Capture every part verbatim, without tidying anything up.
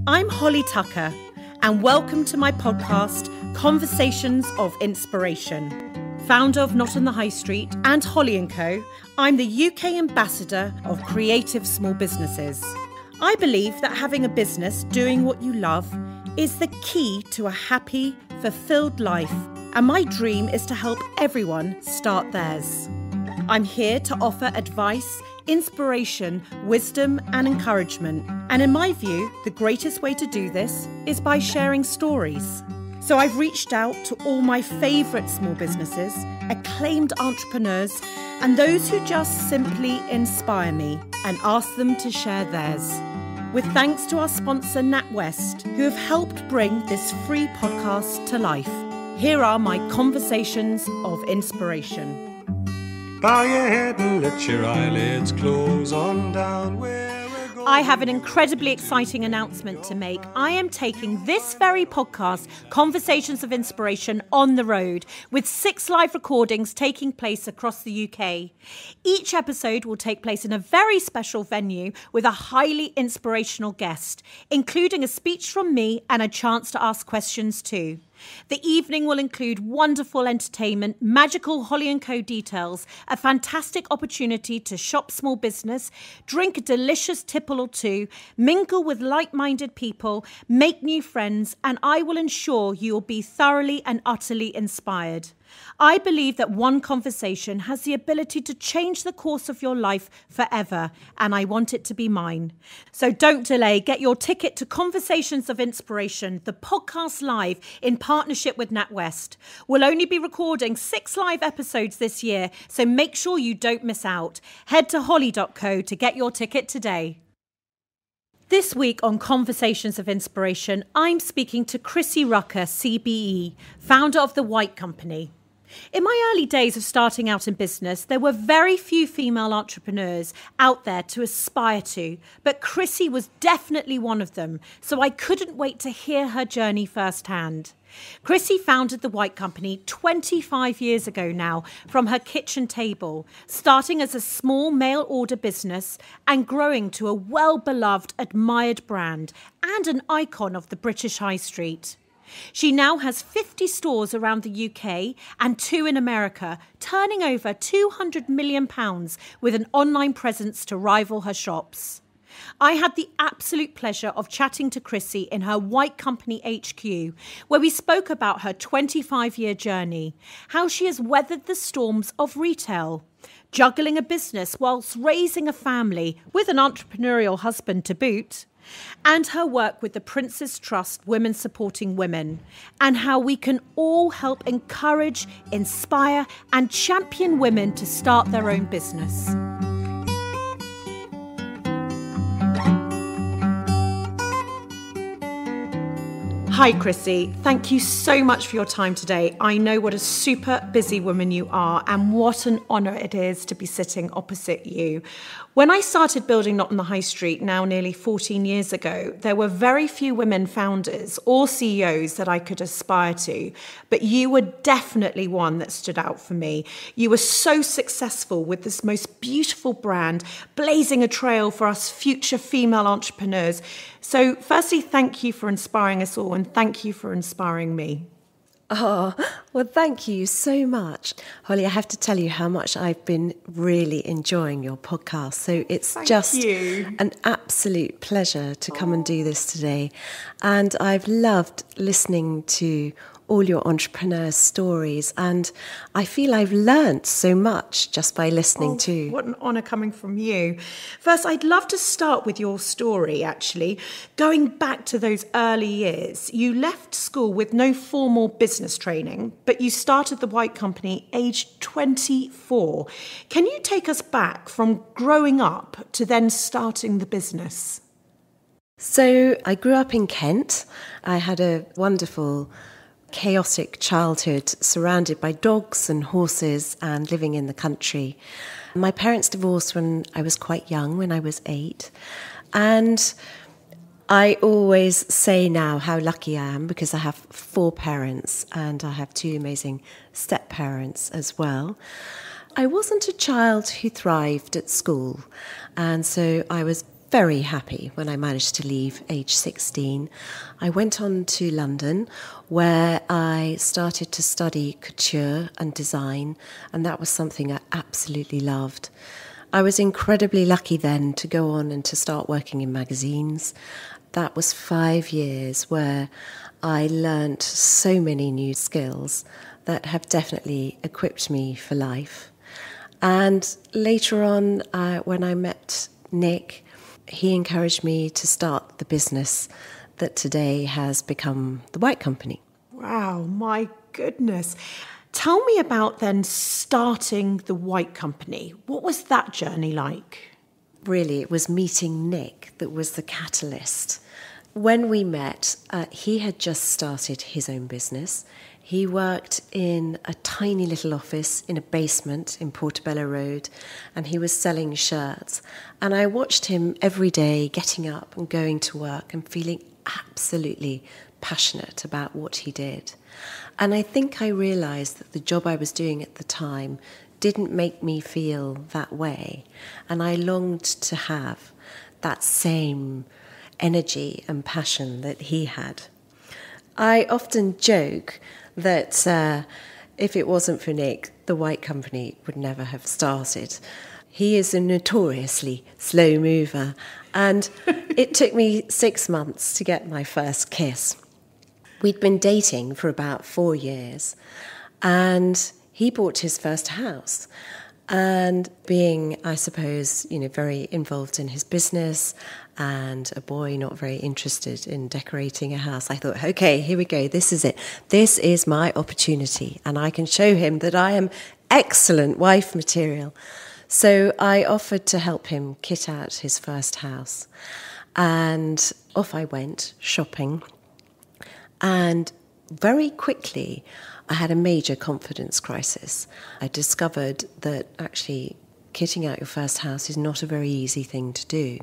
I'm Holly Tucker, and welcome to my podcast, Conversations of Inspiration. Founder of Not on the High Street and Holly and Co, I'm the U K ambassador of creative small businesses. I believe that having a business doing what you love is the key to a happy, fulfilled life, and my dream is to help everyone start theirs. I'm here to offer advice, inspiration, wisdom and encouragement. And in my view, the greatest way to do this is by sharing stories. So I've reached out to all my favourite small businesses, acclaimed entrepreneurs, and those who just simply inspire me and asked them to share theirs. With thanks to our sponsor NatWest, who have helped bring this free podcast to life. Here are my conversations of inspiration. Bow your head and let your eyelids close on down where we're going. I have an incredibly exciting announcement to make. I am taking this very podcast, Conversations of Inspiration, on the road, with six live recordings taking place across the U K. Each episode will take place in a very special venue with a highly inspirational guest, including a speech from me and a chance to ask questions too. The evening will include wonderful entertainment, magical Holly and Co details, a fantastic opportunity to shop small business, drink a delicious tipple or two, mingle with like-minded people, make new friends, and I will ensure you will be thoroughly and utterly inspired. I believe that one conversation has the ability to change the course of your life forever, and I want it to be mine. So don't delay. Get your ticket to Conversations of Inspiration, the podcast live in partnership with NatWest. We'll only be recording six live episodes this year, so make sure you don't miss out. Head to holly dot co to get your ticket today. This week on Conversations of Inspiration, I'm speaking to Chrissie Rucker O B E, founder of The White Company. In my early days of starting out in business, there were very few female entrepreneurs out there to aspire to, but Chrissie was definitely one of them, so I couldn't wait to hear her journey firsthand. Chrissie founded The White Company twenty-five years ago now from her kitchen table, starting as a small mail order business and growing to a well-beloved, admired brand and an icon of the British High Street. She now has fifty stores around the U K and two in America, turning over two hundred million pounds with an online presence to rival her shops. I had the absolute pleasure of chatting to Chrissie in her White Company H Q, where we spoke about her twenty-five-year journey, how she has weathered the storms of retail, juggling a business whilst raising a family with an entrepreneurial husband to boot, and her work with the Prince's Trust Women Supporting Women, and how we can all help encourage, inspire, and champion women to start their own business. Hi, Chrissie. Thank you so much for your time today. I know what a super busy woman you are and what an honour it is to be sitting opposite you. When I started building Not on the High Street now nearly fourteen years ago, there were very few women founders or C E Os that I could aspire to, but you were definitely one that stood out for me. You were so successful with this most beautiful brand, blazing a trail for us future female entrepreneurs. So firstly, thank you for inspiring us all, and thank you for inspiring me. Oh, well, thank you so much. Holly, I have to tell you how much I've been really enjoying your podcast. So it's Thank just you. an absolute pleasure to come and do this today. And I've loved listening to all your entrepreneur stories, and I feel I've learnt so much just by listening Oh, to. What an honour coming from you. First, I'd love to start with your story, actually. Going back to those early years, you left school with no formal business training, but you started The White Company aged twenty-four. Can you take us back from growing up to then starting the business? So I grew up in Kent. I had a wonderful chaotic childhood surrounded by dogs and horses and living in the country. My parents divorced when I was quite young, when I was eight. And I always say now how lucky I am because I have four parents and I have two amazing step-parents as well. I wasn't a child who thrived at school, and so I was very happy when I managed to leave age sixteen. I went on to London, where I started to study couture and design, and that was something I absolutely loved. I was incredibly lucky then to go on and to start working in magazines. That was five years where I learnt so many new skills that have definitely equipped me for life. And later on, uh, when I met Nick, he encouraged me to start the business that today has become the White Company. Wow, my goodness. Tell me about then starting the White Company. What was that journey like? Really, it was meeting Nick that was the catalyst. When we met, uh, he had just started his own business. He worked in a tiny little office in a basement in Portobello Road, and he was selling shirts. And I watched him every day getting up and going to work and feeling absolutely passionate about what he did. And I think I realised that the job I was doing at the time didn't make me feel that way. And I longed to have that same energy and passion that he had. I often joke that uh, if it wasn't for Nick, the White Company would never have started. He is a notoriously slow mover, and it took me six months to get my first kiss. We'd been dating for about four years, and he bought his first house. And being, I suppose, you know, very involved in his business and a boy not very interested in decorating a house, I thought, okay, here we go. This is it. This is my opportunity, and I can show him that I am excellent wife material. So I offered to help him kit out his first house. And off I went shopping. And very quickly, I had a major confidence crisis. I discovered that actually kitting out your first house is not a very easy thing to do.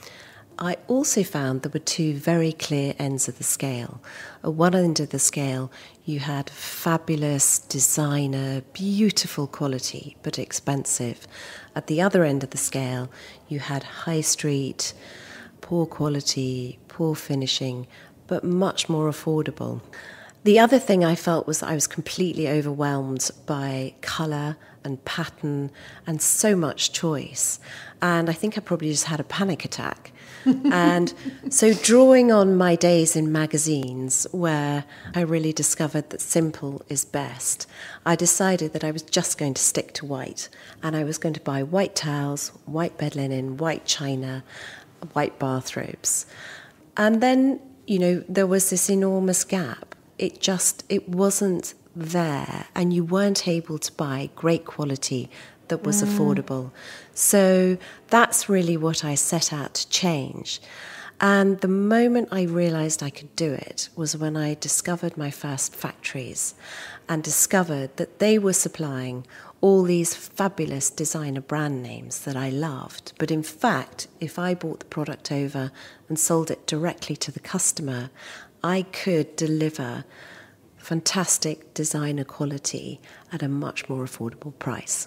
I also found there were two very clear ends of the scale. At one end of the scale, you had fabulous designer, beautiful quality, but expensive. At the other end of the scale, you had high street, poor quality, poor finishing, but much more affordable. The other thing I felt was that I was completely overwhelmed by colour and pattern and so much choice. And I think I probably just had a panic attack. And so drawing on my days in magazines where I really discovered that simple is best, I decided that I was just going to stick to white. And I was going to buy white towels, white bed linen, white china, white bathrobes. And then, you know, there was this enormous gap. It just, it wasn't there, and you weren't able to buy great quality that was mm. affordable. So that's really what I set out to change. And the moment I realised I could do it was when I discovered my first factories and discovered that they were supplying all these fabulous designer brand names that I loved. But in fact, if I bought the product over and sold it directly to the customer, I could deliver fantastic designer quality at a much more affordable price.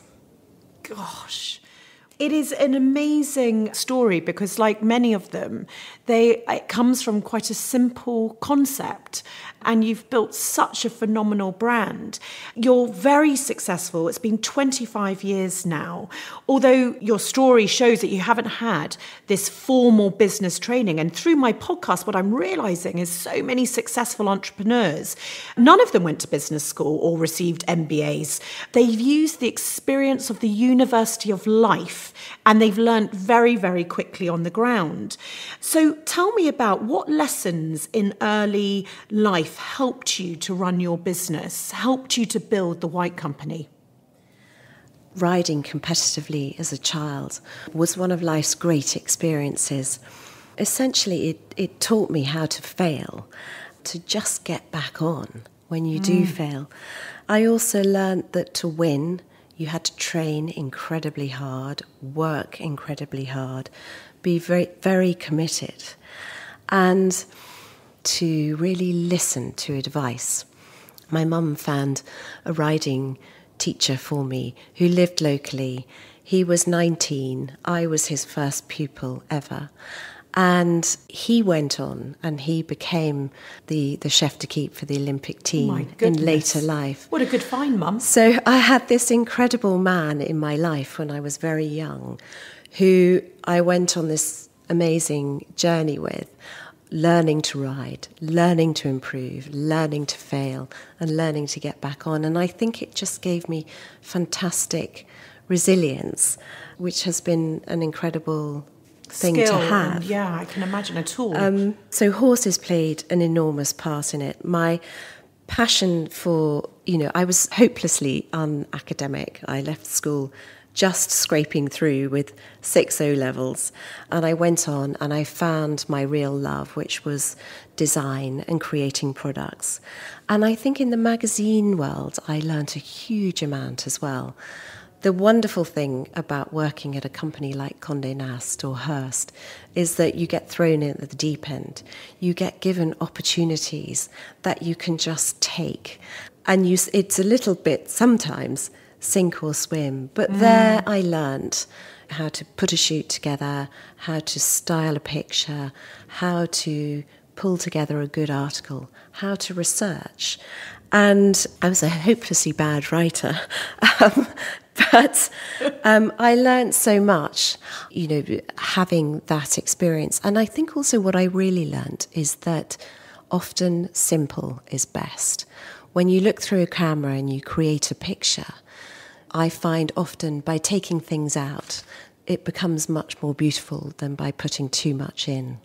Gosh, it is an amazing story because, like many of them, they it comes from quite a simple concept, and you've built such a phenomenal brand. You're very successful. It's been twenty-five years now, although your story shows that you haven't had this formal business training. And through my podcast, what I'm realising is so many successful entrepreneurs, none of them went to business school or received M B As. They've used the experience of the University of Life, and they've learned very, very quickly on the ground. So tell me about what lessons in early life helped you to run your business, helped you to build the White Company? Riding competitively as a child was one of life's great experiences. Essentially, it, it taught me how to fail, to just get back on when you mm. do fail. I also learned that to win, you had to train incredibly hard, work incredibly hard, be very, very committed, and to really listen to advice. My mum found a riding teacher for me who lived locally. He was nineteen. I was his first pupil ever. And he went on and he became the, the chef de keep for the Olympic team oh in later life. What a good find, Mum. So I had this incredible man in my life when I was very young who I went on this amazing journey with, learning to ride, learning to improve, learning to fail, and learning to get back on. And I think it just gave me fantastic resilience, which has been an incredible thing Skill, to have. And yeah, I can imagine a tool. Um, so horses played an enormous part in it. My passion for, you know, I was hopelessly unacademic. I left school just scraping through with six O-levels. And I went on and I found my real love, which was design and creating products. And I think in the magazine world, I learned a huge amount as well. The wonderful thing about working at a company like Condé Nast or Hearst is that you get thrown in at the deep end. You get given opportunities that you can just take. And you, it's a little bit sometimes sink or swim. But mm. there I learned how to put a shoot together, how to style a picture, how to pull together a good article, how to research. And I was a hopelessly bad writer. Um, but um, I learned so much, you know, having that experience. And I think also what I really learned is that often simple is best. When you look through a camera and you create a picture, I find often by taking things out, it becomes much more beautiful than by putting too much in.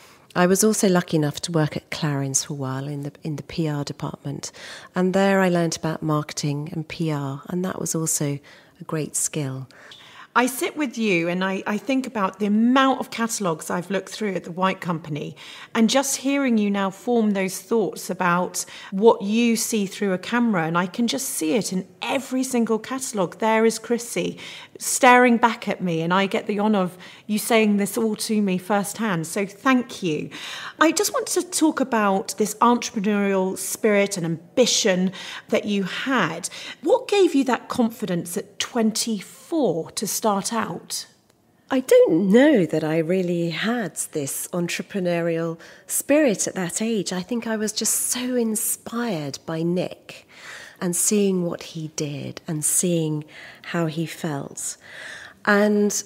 I was also lucky enough to work at Clarins for a while in the in the P R department. And there I learned about marketing and P R, and that was also a great skill. I sit with you and I, I think about the amount of catalogues I've looked through at the White Company, and just hearing you now form those thoughts about what you see through a camera, and I can just see it in every single catalogue. There is Chrissie staring back at me, and I get the honour of you saying this all to me firsthand, so thank you. I just want to talk about this entrepreneurial spirit and ambition that you had. What gave you that confidence at twenty-four to start out? I don't know that I really had this entrepreneurial spirit at that age. I think I was just so inspired by Nick and seeing what he did and seeing how he felt. And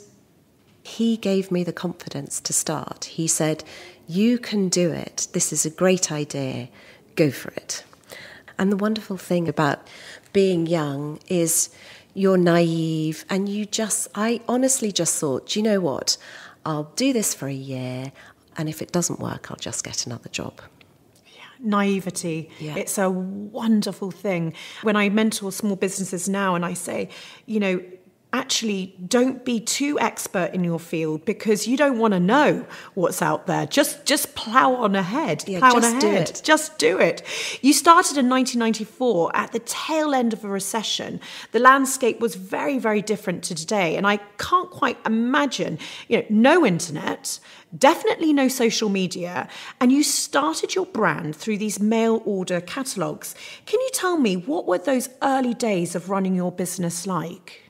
he gave me the confidence to start. He said, you can do it. This is a great idea. Go for it. And the wonderful thing about being young is you're naive and you just, I honestly just thought, do you know what? I'll do this for a year, and if it doesn't work, I'll just get another job. Yeah, naivety. Yeah. It's a wonderful thing. When I mentor small businesses now and I say, you know, actually don't be too expert in your field because you don't want to know what's out there. Just just plough on ahead. Yeah, plough just on ahead. do it. Just do it. You started in nineteen ninety-four at the tail end of a recession. The landscape was very, very different to today. And I can't quite imagine, you know, no internet, definitely no social media. And you started your brand through these mail order catalogues. Can you tell me, what were those early days of running your business like?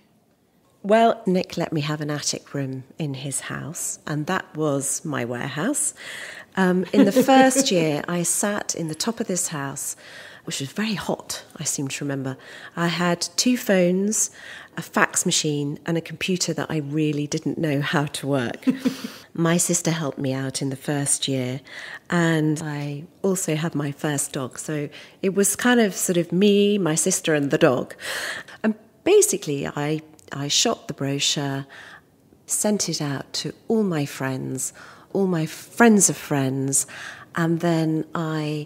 Well, Nick let me have an attic room in his house, and that was my warehouse. Um, in the first year, I sat in the top of this house, which was very hot, I seem to remember. I had two phones, a fax machine, and a computer that I really didn't know how to work. My sister helped me out in the first year, and I also had my first dog. So it was kind of sort of me, my sister, and the dog. And basically, I... I shot the brochure, sent it out to all my friends, all my friends of friends, and then I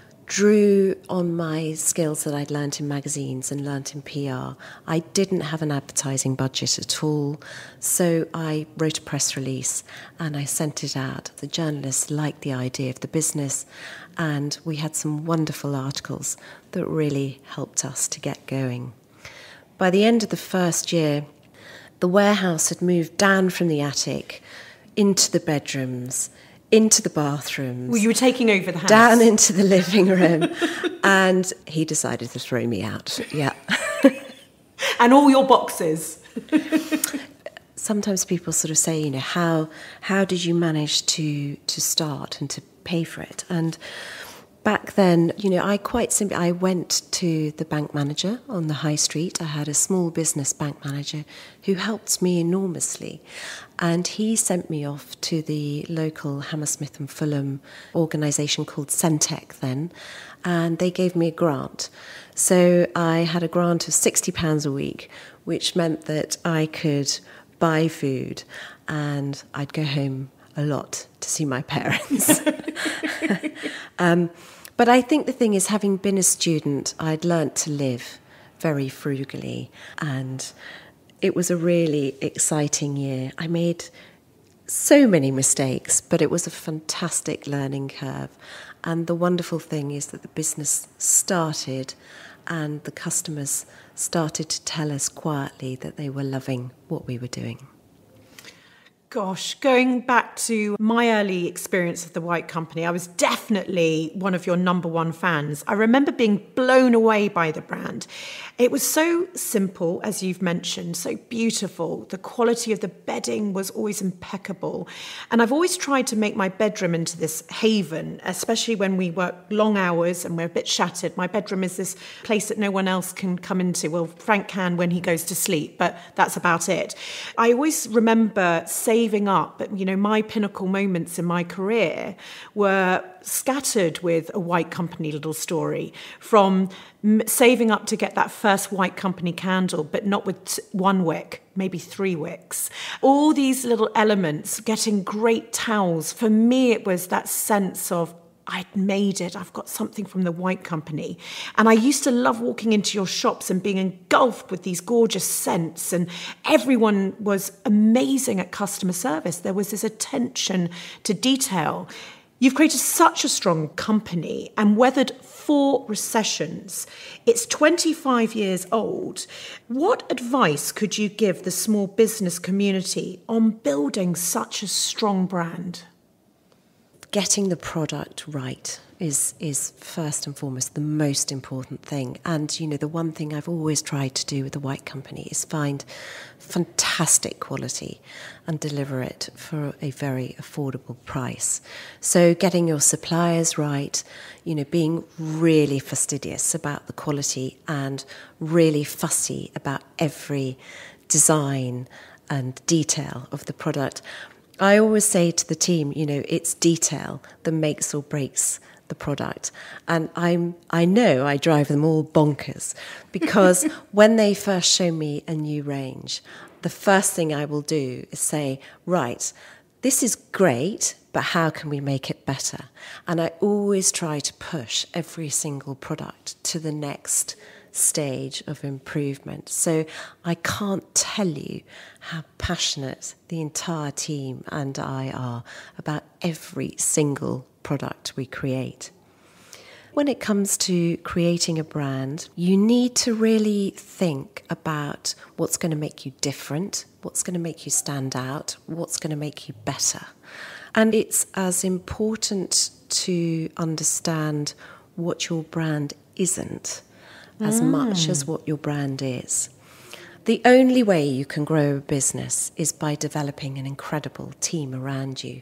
drew on my skills that I'd learnt in magazines and learnt in P R. I didn't have an advertising budget at all, so I wrote a press release and I sent it out. The journalists liked the idea of the business, and we had some wonderful articles that really helped us to get going. By the end of the first year, the warehouse had moved down from the attic into the bedrooms, into the bathrooms. Well, you were taking over the house. Down into the living room. And he decided to throw me out. Yeah. And all your boxes. sometimes people sort of say, you know, how how did you manage to to start and to pay for it? And back then, you know, I quite simply, I went to the bank manager on the high street. I had a small business bank manager who helped me enormously. And he sent me off to the local Hammersmith and Fulham organisation called Centec then, and they gave me a grant. So I had a grant of sixty pounds a week, which meant that I could buy food and I'd go home a lot to see my parents. um, but I think the thing is, having been a student, I'd learnt to live very frugally, and it was a really exciting year. I made so many mistakes, but it was a fantastic learning curve. And the wonderful thing is that the business started and the customers started to tell us quietly that they were loving what we were doing. Gosh, going back to my early experience of the White Company, I was definitely one of your number one fans. I remember being blown away by the brand. It was so simple, as you've mentioned, so beautiful. The quality of the bedding was always impeccable. And I've always tried to make my bedroom into this haven, especially when we work long hours and we're a bit shattered. My bedroom is this place that no one else can come into. Well, Frank can when he goes to sleep, but that's about it. I always remember saving Saving up, you know, my pinnacle moments in my career were scattered with a White Company little story, from m- saving up to get that first White Company candle, but not with t- one wick, maybe three wicks. All these little elements, getting great towels. For me, it was that sense of, I'd made it. I've got something from the White Company. And I used to love walking into your shops and being engulfed with these gorgeous scents. And everyone was amazing at customer service. There was this attention to detail. You've created such a strong company and weathered four recessions. It's twenty-five years old. What advice could you give the small business community on building such a strong brand? Getting the product right is is first and foremost the most important thing. And, you know, the one thing I've always tried to do with the White Company is find fantastic quality and deliver it for a very affordable price. So getting your suppliers right, you know, being really fastidious about the quality and really fussy about every design and detail of the product. I always say to the team, you know, it's detail that makes or breaks the product. And I'm, I know I drive them all bonkers, because when they first show me a new range, the first thing I will do is say, right, this is great, but how can we make it better? And I always try to push every single product to the next stage of improvement. So I can't tell you how passionate the entire team and I are about every single product we create. When it comes to creating a brand, you need to really think about what's going to make you different, what's going to make you stand out, what's going to make you better. And it's as important to understand what your brand isn't as mm. much as what your brand is. The only way you can grow a business is by developing an incredible team around you.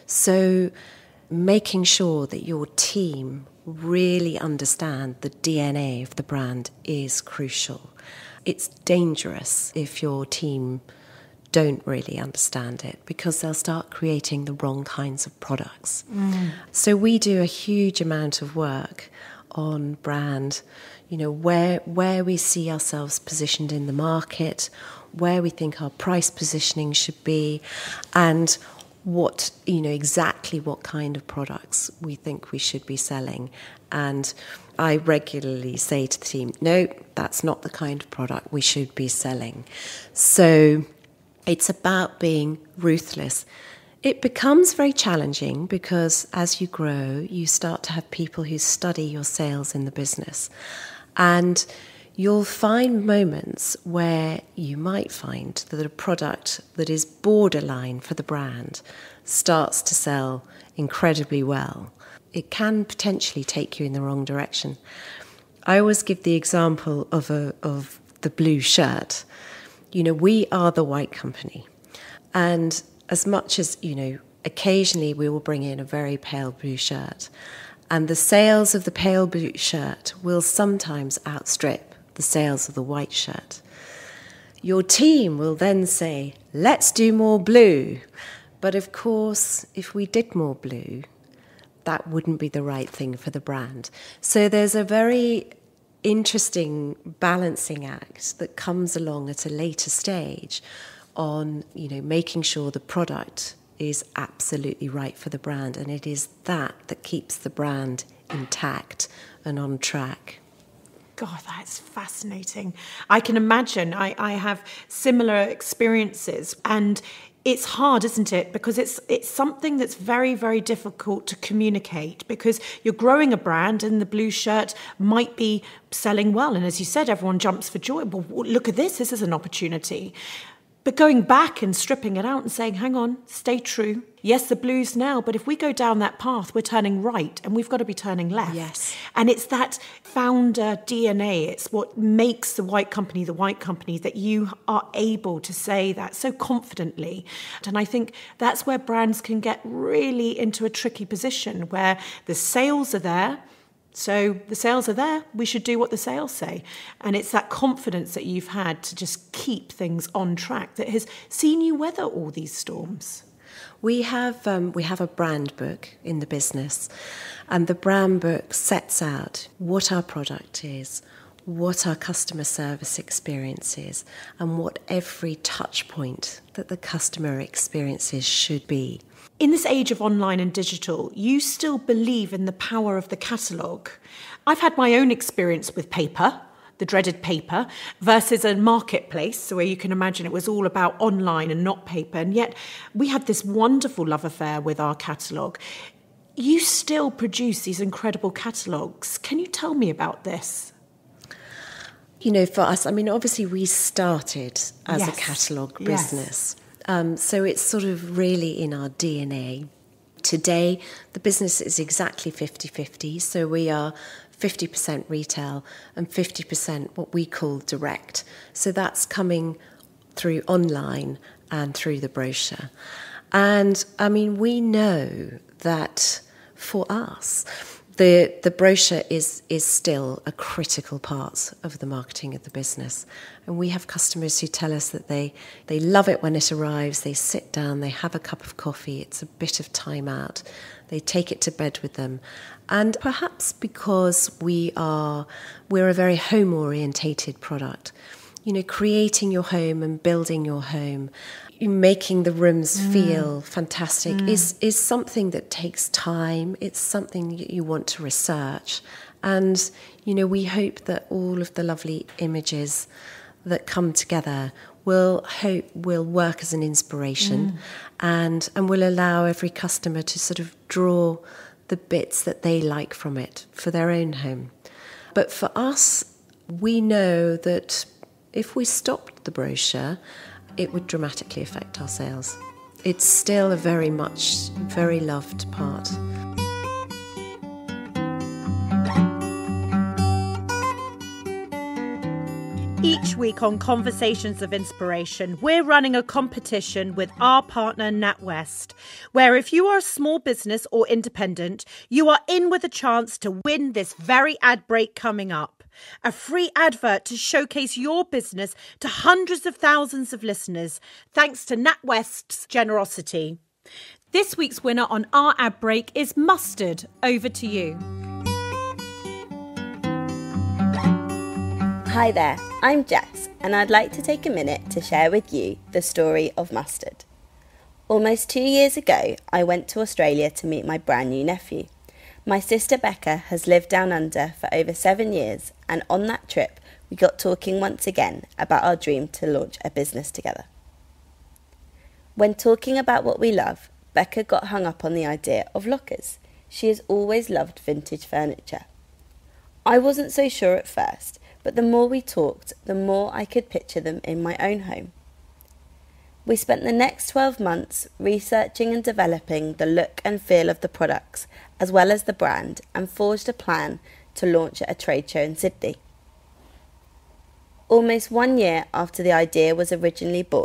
So making sure that your team really understand the D N A of the brand is crucial. It's dangerous if your team don't really understand it, because they'll start creating the wrong kinds of products. Mm. So we do a huge amount of work on brand, you know, where where we see ourselves positioned in the market, where we think our price positioning should be, and what, you know, exactly what kind of products we think we should be selling. And I regularly say to the team, no, that's not the kind of product we should be selling. So it's about being ruthless. It becomes very challenging because as you grow, you start to have people who study your sales in the business. And you'll find moments where you might find that a product that is borderline for the brand starts to sell incredibly well. It can potentially take you in the wrong direction. I always give the example of a of the blue shirt. You know, we are the White Company. And as much as, you know, occasionally we will bring in a very pale blue shirt, and the sales of the pale blue shirt will sometimes outstrip the sales of the white shirt. Your team will then say, let's do more blue. But of course, if we did more blue, that wouldn't be the right thing for the brand. So there's a very interesting balancing act that comes along at a later stage on, you know, making sure the product is absolutely right for the brand, and it is that that keeps the brand intact and on track. God, that's fascinating. I can imagine. I, I have similar experiences, and it's hard, isn't it? Because it's it's something that's very, very difficult to communicate, because you're growing a brand and the blue shirt might be selling well. And as you said, everyone jumps for joy. Well, look at this. This is an opportunity. But going back and stripping it out and saying, hang on, stay true. Yes, the blue's now, but if we go down that path, we're turning right and we've got to be turning left. Yes. And it's that founder D N A. It's what makes the white company the white company, that you are able to say that so confidently. And I think that's where brands can get really into a tricky position where the sales are there. So the sales are there, we should do what the sales say. And it's that confidence that you've had to just keep things on track that has seen you weather all these storms. We have um, we have a brand book in the business, and the brand book sets out what our product is, what our customer service experience is, and what every touch point that the customer experiences should be. In this age of online and digital, you still believe in the power of the catalogue. I've had my own experience with paper, the dreaded paper, versus a marketplace where you can imagine it was all about online and not paper. And yet we had this wonderful love affair with our catalogue. You still produce these incredible catalogues. Can you tell me about this? You know, for us, I mean, obviously we started as yes. a catalogue yes. business. Um, so it's sort of really in our D N A. Today, the business is exactly fifty-fifty. So we are fifty percent retail and fifty percent what we call direct. So that's coming through online and through the brochure. And I mean, we know that for us, The the brochure is is still a critical part of the marketing of the business. And we have customers who tell us that they, they love it when it arrives, they sit down, they have a cup of coffee, it's a bit of time out, they take it to bed with them. And perhaps because we are we're a very home-orientated product, you know, creating your home and building your home, making the rooms mm. feel fantastic mm. is, is something that takes time. It's something you want to research. And, you know, we hope that all of the lovely images that come together will hope will work as an inspiration mm. and, and will allow every customer to sort of draw the bits that they like from it for their own home. But for us, we know that if we stopped the brochure, it would dramatically affect our sales. It's still a very much, very loved part. Each week on Conversations of Inspiration, we're running a competition with our partner NatWest, where if you are a small business or independent, you are in with a chance to win this very ad break coming up. A free advert to showcase your business to hundreds of thousands of listeners, thanks to NatWest's generosity. This week's winner on our ad break is Mustard. Over to you. Hi there, I'm Jess, and I'd like to take a minute to share with you the story of Mustard. Almost two years ago, I went to Australia to meet my brand new nephew. My sister Becca has lived down under for over seven years, and on that trip, we got talking once again about our dream to launch a business together. When talking about what we love, Becca got hung up on the idea of lockers. She has always loved vintage furniture. I wasn't so sure at first, but the more we talked, the more I could picture them in my own home. We spent the next twelve months researching and developing the look and feel of the products, as well as the brand, and forged a plan to launch at a trade show in Sydney. Almost one year after the idea was originally born,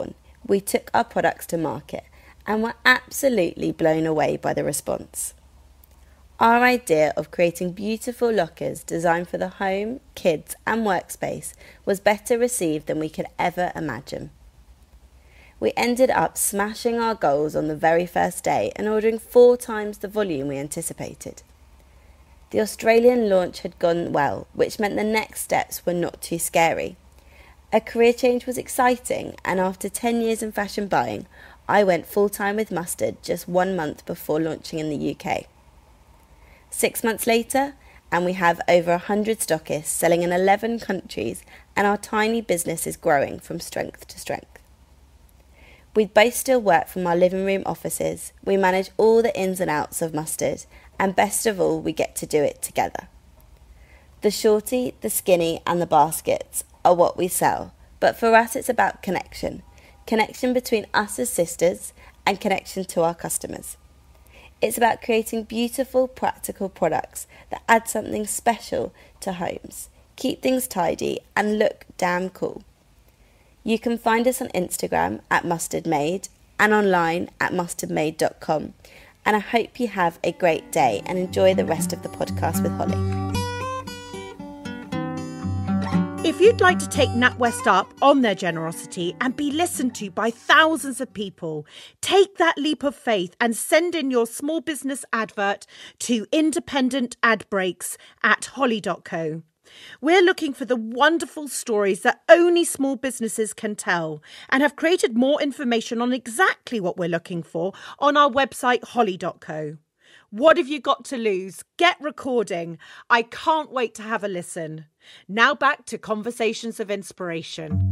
We took our products to market and were absolutely blown away by the response. Our idea of creating beautiful lockers designed for the home, kids and workspace was better received than we could ever imagine. We ended up smashing our goals on the very first day and ordering four times the volume we anticipated. The Australian launch had gone well, which meant the next steps were not too scary. A career change was exciting, and after ten years in fashion buying, I went full-time with Mustard just one month before launching in the U K. Six months later, and we have over one hundred stockists selling in eleven countries, and our tiny business is growing from strength to strength. We both still work from our living room offices, we manage all the ins and outs of Mustard, and best of all, we get to do it together. The shorty, the skinny and the baskets are what we sell, but for us it's about connection. Connection between us as sisters and connection to our customers. It's about creating beautiful, practical products that add something special to homes, keep things tidy and look damn cool. You can find us on Instagram at mustardmade and online at mustard made dot com. And I hope you have a great day and enjoy the rest of the podcast with Holly. If you'd like to take NatWest up on their generosity and be listened to by thousands of people, take that leap of faith and send in your small business advert to independent ad breaks at holly dot co. We're looking for the wonderful stories that only small businesses can tell and have created more information on exactly what we're looking for on our website holly dot co. What have you got to lose? Get recording. I can't wait to have a listen. Now back to Conversations of Inspiration.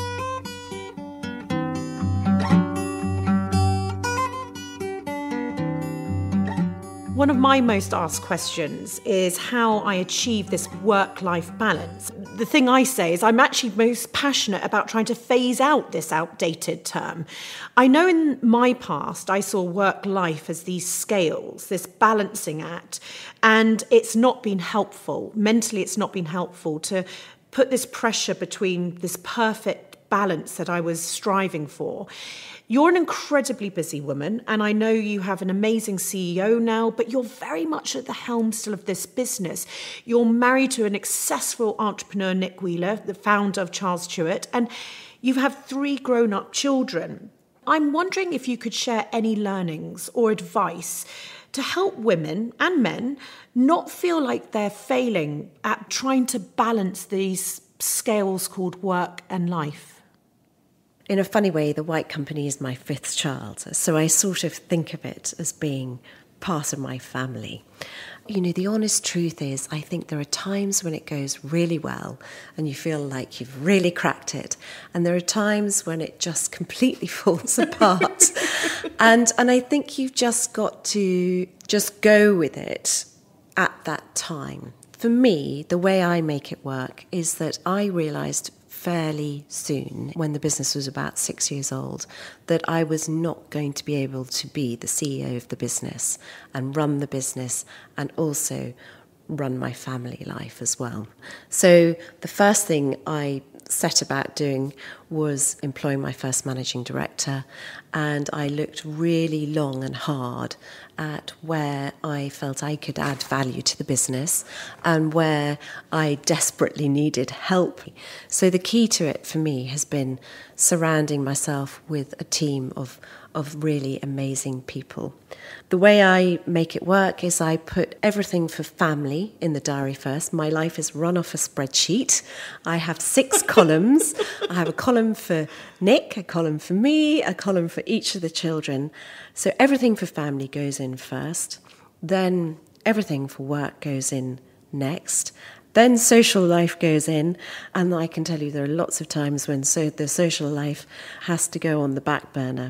One of my most asked questions is how I achieve this work-life balance. The thing I say is I'm actually most passionate about trying to phase out this outdated term. I know in my past I saw work-life as these scales, this balancing act, and it's not been helpful. Mentally, it's not been helpful to put this pressure between this perfect balance that I was striving for. You're an incredibly busy woman, and I know you have an amazing C E O now, but you're very much at the helm still of this business. You're married to an successful entrepreneur, Nick Wheeler, the founder of Charles Stewart, and you have three grown-up children. I'm wondering if you could share any learnings or advice to help women and men not feel like they're failing at trying to balance these scales called work and life. In a funny way, the White Company is my fifth child, so I sort of think of it as being part of my family. You know, the honest truth is, I think there are times when it goes really well and you feel like you've really cracked it, and there are times when it just completely falls apart. and and I think you've just got to just go with it at that time. For me, the way I make it work is that I realised fairly soon, when the business was about six years old, that I was not going to be able to be the C E O of the business and run the business and also run my family life as well. So the first thing I set about doing was employing my first managing director, and I looked really long and hard at where I felt I could add value to the business and where I desperately needed help. So the key to it for me has been surrounding myself with a team of of really amazing people. The way I make it work is I put everything for family in the diary first. My life is run off a spreadsheet. I have six columns. I have a column for Nick, a column for me, a column for each of the children. So everything for family goes in first. Then everything for work goes in next. Then social life goes in, and I can tell you there are lots of times when so the social life has to go on the back burner.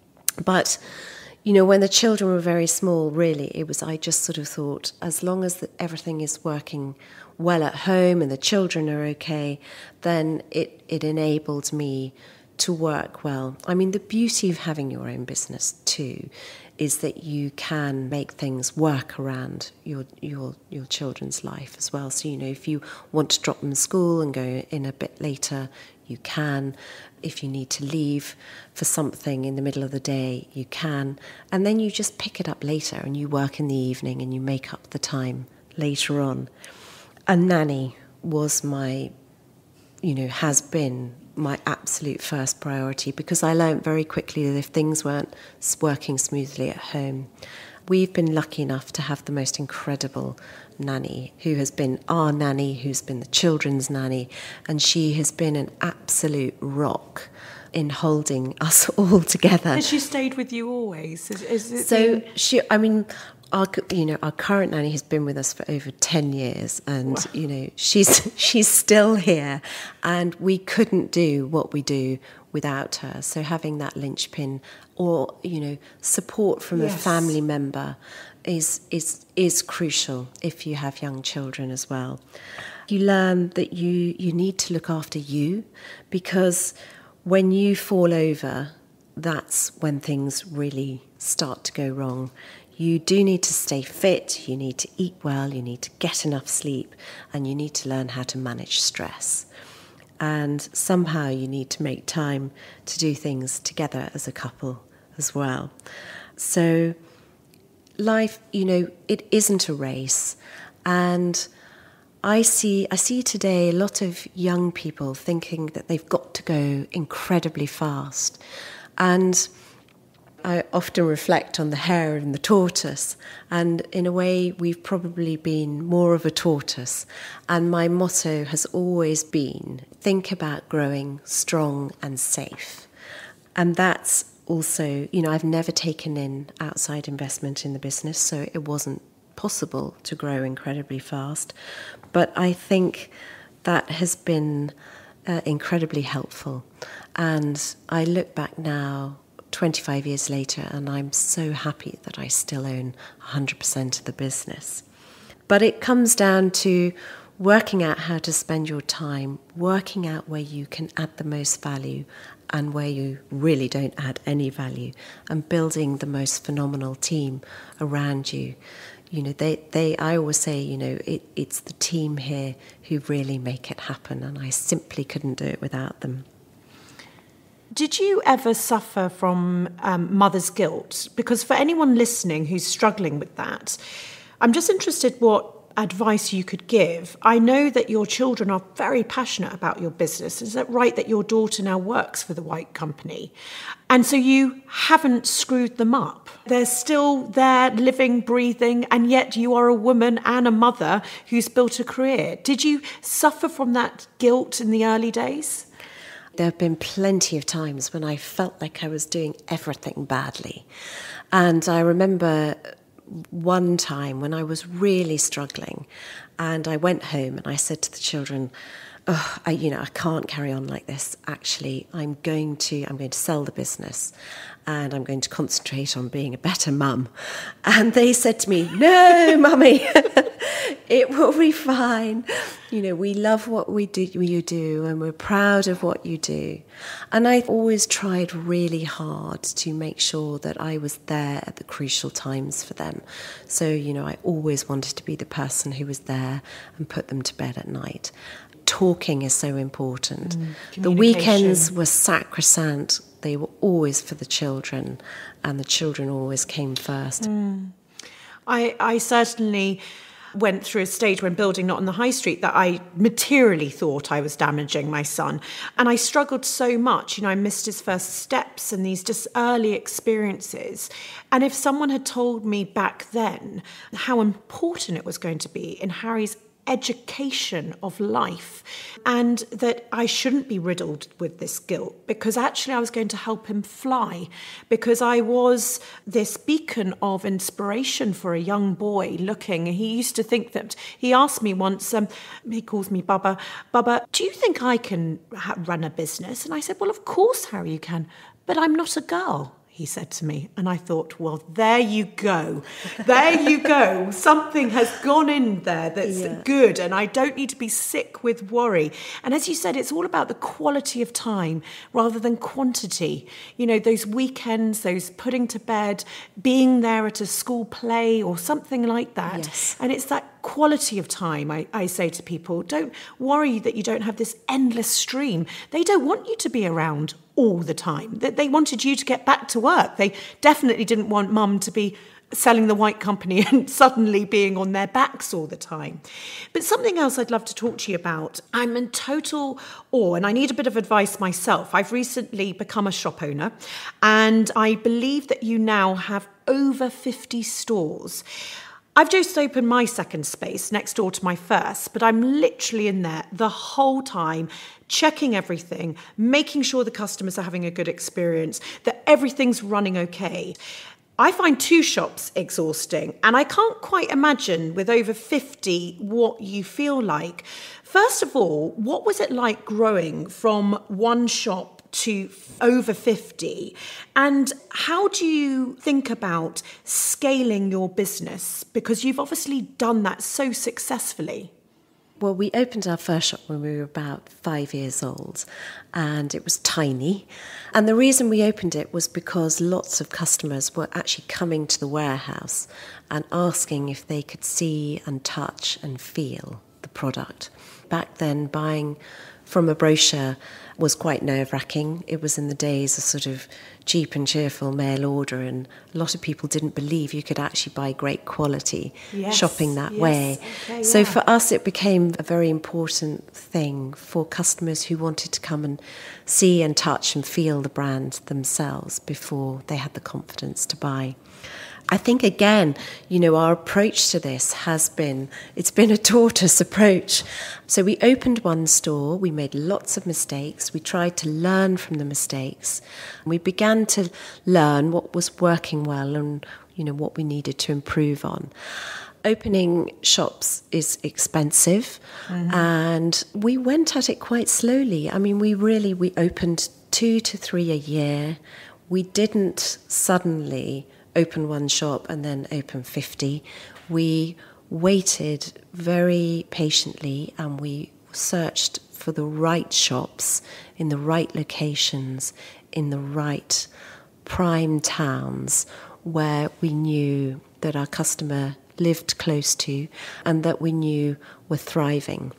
But, you know, when the children were very small, really, it was, I just sort of thought, as long as the, everything is working well at home and the children are okay, then it, it enabled me to work well. I mean, the beauty of having your own business too is that you can make things work around your your your children's life as well. So, you know, if you want to drop them to school and go in a bit later, you can. If you need to leave for something in the middle of the day, you can. And then you just pick it up later and you work in the evening and you make up the time later on. A nanny was my, you know, has been my absolute first priority, because I learned very quickly that if things weren't working smoothly at home, we've been lucky enough to have the most incredible nanny, who has been our nanny, who's been the children's nanny, and she has been an absolute rock in holding us all together. Has she stayed with you always? Is, is it so been... she, I mean, our, you know, our current nanny has been with us for over ten years, and wow. you know, she's she's still here, and we couldn't do what we do without her. So having that linchpin, or you know, support from yes. a family member, is is is crucial if you have young children as well. You learn that you you need to look after you, because when you fall over, that's when things really start to go wrong. You do need to stay fit, you need to eat well, you need to get enough sleep, and you need to learn how to manage stress. And somehow you need to make time to do things together as a couple as well. So life, you know, it isn't a race. And I see I see today a lot of young people thinking that they've got to go incredibly fast. And I often reflect on the hare and the tortoise, and in a way we've probably been more of a tortoise. And my motto has always been, think about growing strong and safe. And that's also, you know, I've never taken in outside investment in the business, so it wasn't possible to grow incredibly fast. But I think that has been uh, incredibly helpful. And I look back now, twenty-five years later, and I'm so happy that I still own one hundred percent of the business. But it comes down to working out how to spend your time, working out where you can add the most value and where you really don't add any value, and building the most phenomenal team around you. You know, they, they I always say, you know, it, it's the team here who really make it happen, and I simply couldn't do it without them. Did you ever suffer from um, mother's guilt? Because for anyone listening who's struggling with that, I'm just interested what advice you could give. I know that your children are very passionate about your business. Is that right, that your daughter now works for the White Company? And so you haven't screwed them up. They're still there, living, breathing, and yet you are a woman and a mother who's built a career. Did you suffer from that guilt in the early days? There have been plenty of times when I felt like I was doing everything badly. And I remember one time when I was really struggling, and I went home and I said to the children, oh, I, you know, I can't carry on like this. Actually, I'm going to, I'm going to sell the business, and I'm going to concentrate on being a better mum. And they said to me, no, mummy, it will be fine. You know, we love what we do, you do, and we're proud of what you do. And I always tried really hard to make sure that I was there at the crucial times for them. So, you know, I always wanted to be the person who was there and put them to bed at night. Talking is so important. Mm, the weekends were sacrosanct. They were always for the children, and the children always came first. Mm. I, I certainly went through a stage when building Not on the High Street that I materially thought I was damaging my son. And I struggled so much. You know, I missed his first steps and these just early experiences. And if someone had told me back then how important it was going to be in Harry's education of life, and that I shouldn't be riddled with this guilt, because actually I was going to help him fly, because I was this beacon of inspiration for a young boy looking. He used to think that, he asked me once, um, he calls me Bubba, Bubba, do you think I can ha- run a business? And I said, well, of course, Harry, you can, but I'm not a girl. he said to me. And I thought, well, there you go. There you go. Something has gone in there that's yeah. good, and I don't need to be sick with worry. And as you said, it's all about the quality of time rather than quantity. You know, those weekends, those putting to bed, being there at a school play or something like that. Yes. And it's that quality of time, I, I say to people. Don't worry that you don't have this endless stream. They don't want you to be around all the time. They wanted you to get back to work. They definitely didn't want mum to be selling the white company and suddenly being on their backs all the time. But something else I'd love to talk to you about. I'm in total awe, and I need a bit of advice myself. I've recently become a shop owner, and I believe that you now have over fifty stores. I've just opened my second space next door to my first, but I'm literally in there the whole time, checking everything, making sure the customers are having a good experience, that everything's running okay. I find two shops exhausting, and I can't quite imagine with over fifty what you feel like. First of all, what was it like growing from one shop to over fifty? And how do you think about scaling your business? Because you've obviously done that so successfully. Well, we opened our first shop when we were about five years old, and it was tiny. And the reason we opened it was because lots of customers were actually coming to the warehouse and asking if they could see and touch and feel the product. Back then, buying from a brochure was quite nerve-wracking. It was in the days of sort of cheap and cheerful mail order, and a lot of people didn't believe you could actually buy great quality yes, shopping that yes, way. Okay, so yeah. for us, it became a very important thing for customers who wanted to come and see and touch and feel the brand themselves before they had the confidence to buy. I think, again, you know, our approach to this has been, it's been a tortoise approach. So we opened one store, we made lots of mistakes, we tried to learn from the mistakes. We began to learn what was working well and, you know, what we needed to improve on. Opening shops is expensive, mm-hmm. and we went at it quite slowly. I mean, we really, we opened two to three a year. We didn't suddenly open one shop and then open fifty. We waited very patiently, and we searched for the right shops in the right locations, in the right prime towns where we knew that our customer lived close to and that we knew were thriving.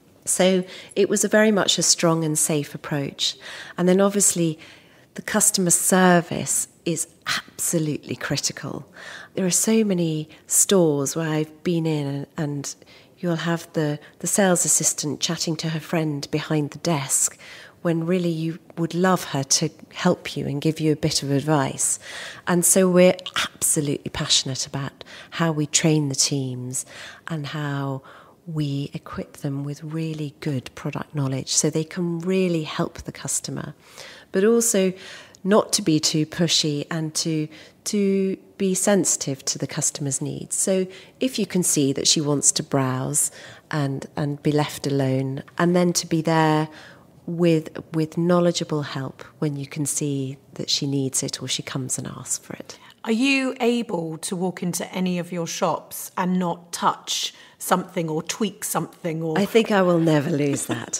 So it was a very much a strong and safe approach. And then obviously the customer service is absolutely critical. There are so many stores where I've been in, and, and you'll have the, the sales assistant chatting to her friend behind the desk when really you would love her to help you and give you a bit of advice. And so we're absolutely passionate about how we train the teams and how we equip them with really good product knowledge so they can really help the customer, but also not to be too pushy and to to be sensitive to the customer's needs. So if you can see that she wants to browse and and be left alone, and then to be there with with knowledgeable help when you can see that she needs it or she comes and asks for it. Are you able to walk into any of your shops and not touch something or tweak something? Or I think I will never lose that.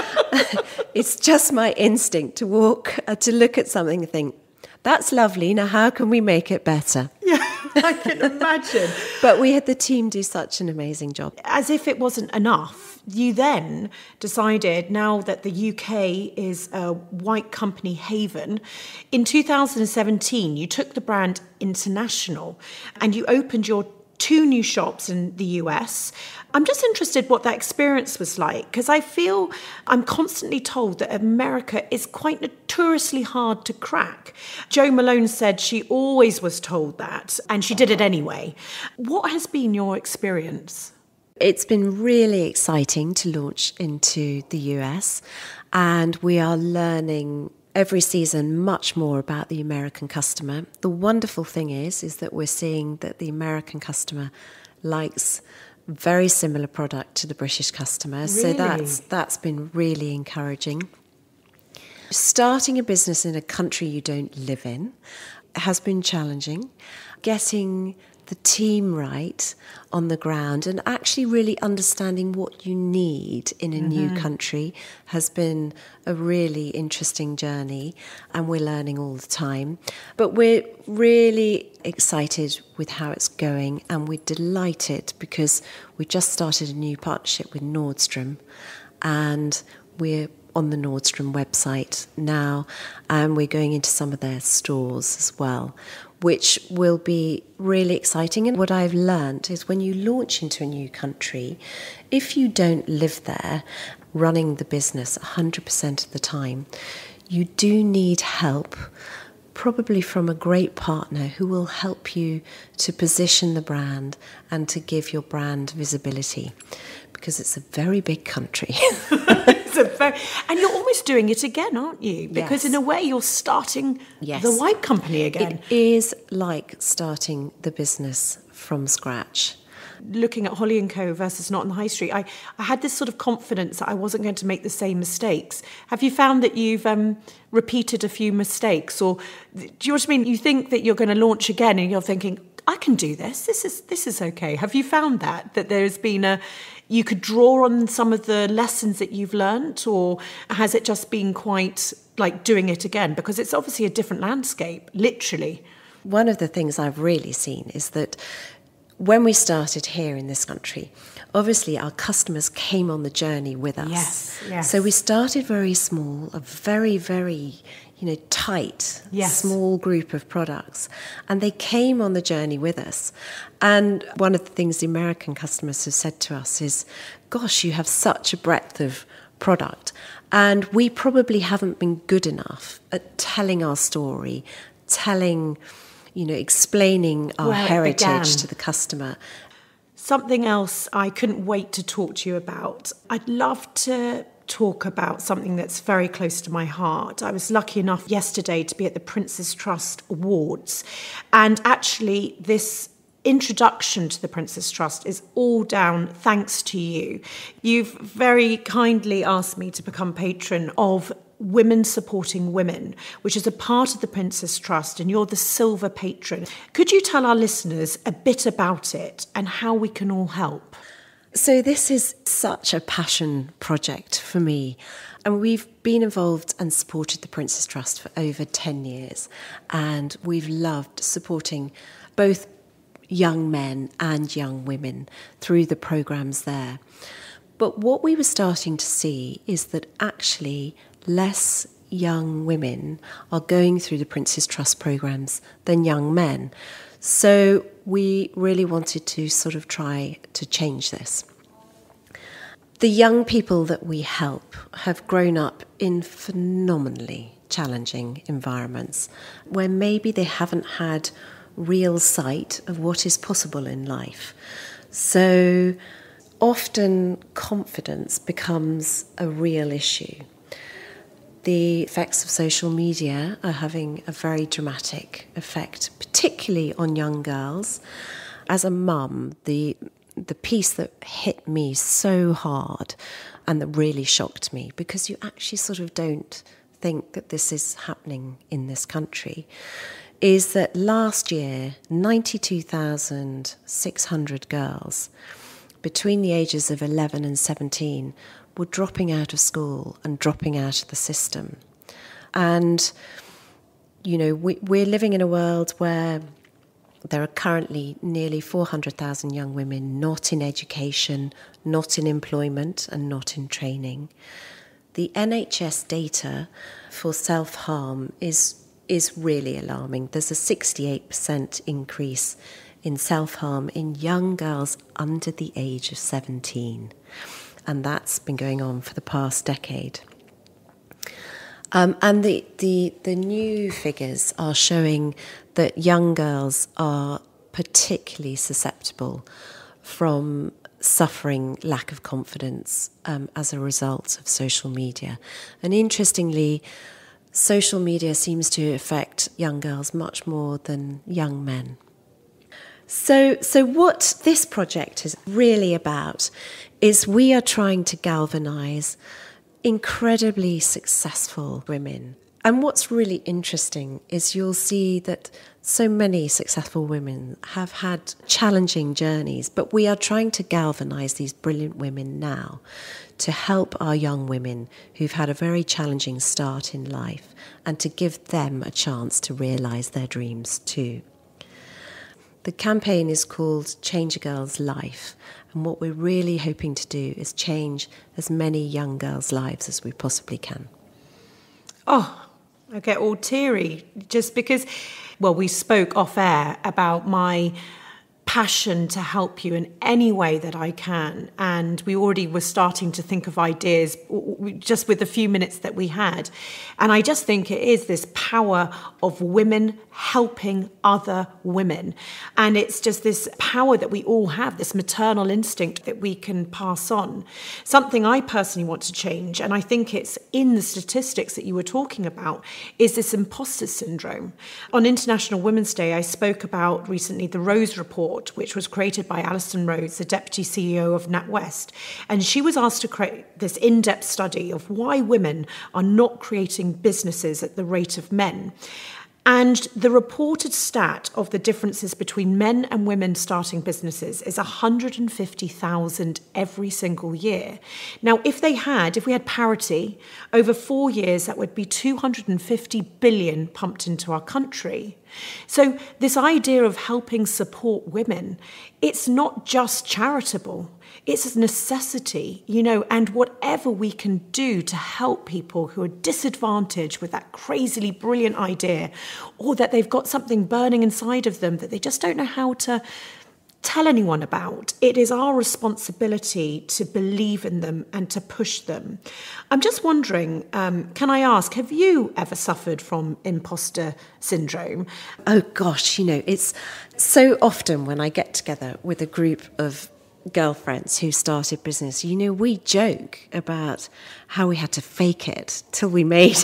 It's just my instinct to walk, uh, to look at something and think, that's lovely, now how can we make it better? Yeah, I can imagine. But we had the team do such an amazing job. As if it wasn't enough, you then decided, now that the U K is a white company haven, in two thousand seventeen you took the brand international and you opened your two new shops in the U S. I'm just interested what that experience was like, because I feel I'm constantly told that America is quite notoriously hard to crack. Jo Malone said she always was told that, and she did it anyway. What has been your experience? It's been really exciting to launch into the U S, and we are learning every season much more about the American customer. The wonderful thing is, is that we're seeing that the American customer likes very similar product to the British customer. Really? So that's that's been really encouraging. Starting a business in a country you don't live in has been challenging. Getting the team right on the ground and actually really understanding what you need in a mm-hmm. new country has been a really interesting journey, and we're learning all the time. But we're really excited with how it's going, and we're delighted because we just started a new partnership with Nordstrom, and we're on the Nordstrom website now, and we're going into some of their stores as well, which will be really exciting. And what I've learned is when you launch into a new country, if you don't live there running the business one hundred percent of the time, you do need help, probably from a great partner who will help you to position the brand and to give your brand visibility, because it's a very big country. It's a very, and you're almost doing it again, aren't you? Because yes. in a way you're starting yes. the wine company again. It is like starting the business from scratch. Looking at Holly and Co versus Not on the High Street, I, I had this sort of confidence that I wasn't going to make the same mistakes. Have you found that you've um, repeated a few mistakes? Or do you know what I mean? You think that you're going to launch again and you're thinking, I can do this. This is this is okay. Have you found that, that there's been a, you could draw on some of the lessons that you've learnt, or has it just been quite like doing it again? Because it's obviously a different landscape, literally. One of the things I've really seen is that when we started here in this country, obviously our customers came on the journey with us. Yes, yes. So we started very small, a very, very, you know, tight, yes. small group of products. And they came on the journey with us. And one of the things the American customers have said to us is, gosh, you have such a breadth of product. And we probably haven't been good enough at telling our story, telling, you know, explaining our Where heritage to the customer. Something else I couldn't wait to talk to you about. I'd love to talk about something that's very close to my heart. I was lucky enough yesterday to be at the Prince's Trust Awards, and actually this introduction to the Prince's Trust is all down thanks to you. You've very kindly asked me to become patron of Women Supporting Women, which is a part of the Prince's Trust, and you're the silver patron. Could you tell our listeners a bit about it and how we can all help? So this is such a passion project for me. And we've been involved and supported the Prince's Trust for over ten years. And we've loved supporting both young men and young women through the programmes there. But what we were starting to see is that actually less young women are going through the Prince's Trust programmes than young men. So we really wanted to sort of try to change this. The young people that we help have grown up in phenomenally challenging environments where maybe they haven't had real sight of what is possible in life. So often confidence becomes a real issue. The effects of social media are having a very dramatic effect, particularly on young girls. As a mum, the the piece that hit me so hard and that really shocked me, because you actually sort of don't think that this is happening in this country, is that last year, ninety-two thousand six hundred girls between the ages of eleven and seventeen were dropping out of school and dropping out of the system. And, you know, we, we're living in a world where there are currently nearly four hundred thousand young women not in education, not in employment, and not in training. The N H S data for self-harm is is really alarming. There's a sixty-eight percent increase in self-harm in young girls under the age of seventeen. And that's been going on for the past decade. Um, and the, the, the new figures are showing that young girls are particularly susceptible from suffering lack of confidence um, as a result of social media. And interestingly, social media seems to affect young girls much more than young men. So, so what this project is really about is we are trying to galvanise incredibly successful women And what's really interesting is you'll see that so many successful women have had challenging journeys, but we are trying to galvanise these brilliant women now to help our young women who've had a very challenging start in life and to give them a chance to realise their dreams too. The campaign is called Change a Girl's Life, and what we're really hoping to do is change as many young girls' lives as we possibly can. Oh, I get all teary just because, well, we spoke off air about my passion to help you in any way that I can. And we already were starting to think of ideas just with the few minutes that we had. And I just think it is this power of women helping other women. And it's just this power that we all have, this maternal instinct that we can pass on. Something I personally want to change, and I think it's in the statistics that you were talking about, is this imposter syndrome. On International Women's Day, I spoke about recently the Rose Report, which was created by Alison Rose, the Deputy C E O of NatWest. And she was asked to create this in-depth study of why women are not creating businesses at the rate of men. And the reported stat of the differences between men and women starting businesses is one hundred fifty thousand every single year. Now, if they had, if we had parity, over four years, that would be two hundred fifty billion pumped into our country. So this idea of helping support women, it's not just charitable. It's a necessity, you know, and whatever we can do to help people who are disadvantaged with that crazily brilliant idea, or that they've got something burning inside of them that they just don't know how to tell anyone about. It is our responsibility to believe in them and to push them. I'm just wondering, um, can I ask, have you ever suffered from imposter syndrome? Oh gosh, you know, it's so often when I get together with a group of girlfriends who started business, you know, we joke about how we had to fake it till we made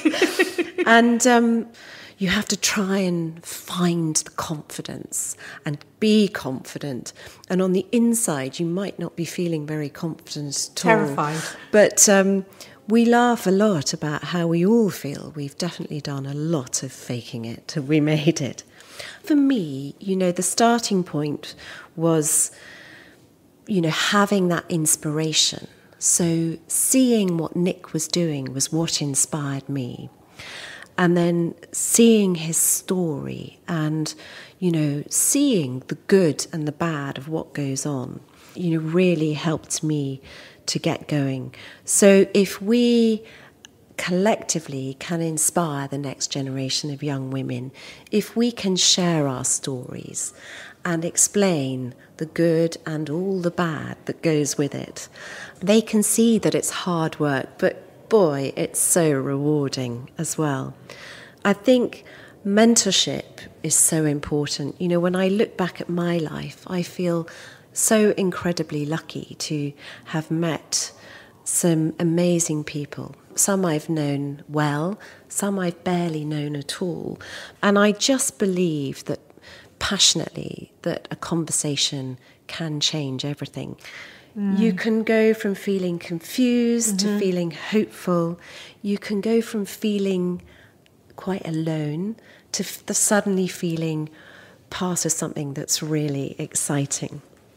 it. and um, you have to try and find the confidence and be confident. And on the inside, you might not be feeling very confident at all. Terrified. But um, we laugh a lot about how we all feel. We've definitely done a lot of faking it till we made it. For me, you know, the starting point was, you know, having that inspiration. So seeing what Nick was doing was what inspired me. And then seeing his story and, you know, seeing the good and the bad of what goes on, you know, really helped me to get going. So if we collectively can inspire the next generation of young women, if we can share our stories and explain the good and all the bad that goes with it, they can see that it's hard work, but boy, it's so rewarding as well. I think mentorship is so important. You know, when I look back at my life, I feel so incredibly lucky to have met some amazing people. Some I've known well, some I've barely known at all. And I just believe that passionately that a conversation can change everything. Mm. You can go from feeling confused mm-hmm. to feeling hopeful. You can go from feeling quite alone to f- the suddenly feeling part of something that's really exciting.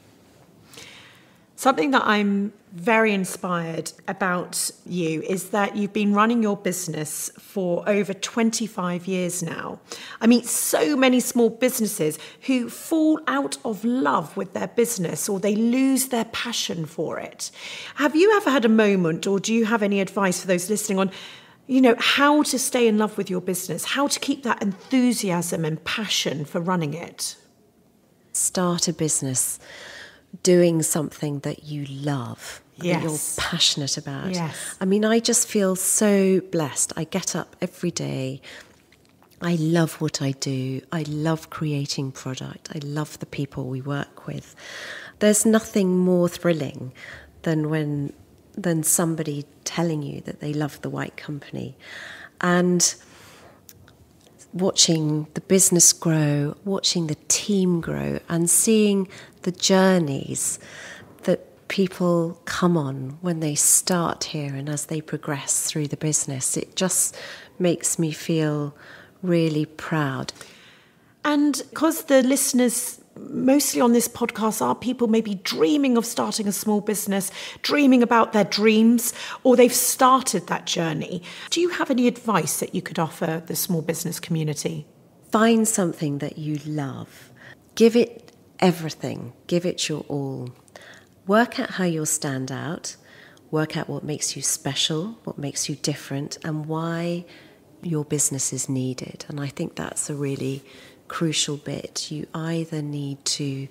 Something that I'm very inspired about you is that you've been running your business for over twenty-five years now. I meet so many small businesses who fall out of love with their business or they lose their passion for it. Have you ever had a moment, or do you have any advice for those listening on, you know, how to stay in love with your business, how to keep that enthusiasm and passion for running it? Start a business doing something that you love, yes. that you're passionate about. Yes. I mean, I just feel so blessed. I get up every day. I love what I do. I love creating product. I love the people we work with. There's nothing more thrilling than when than somebody telling you that they love the White Company. And watching the business grow, watching the team grow, and seeing the journeys that people come on when they start here and as they progress through the business, it just makes me feel really proud. And because the listeners mostly on this podcast are people maybe dreaming of starting a small business, dreaming about their dreams, or they've started that journey, do you have any advice that you could offer the small business community? Find something that you love. Give it everything. Give it your all. Work out how you'll stand out. Work out what makes you special, what makes you different, and why your business is needed. And I think that's a really crucial bit. You either need to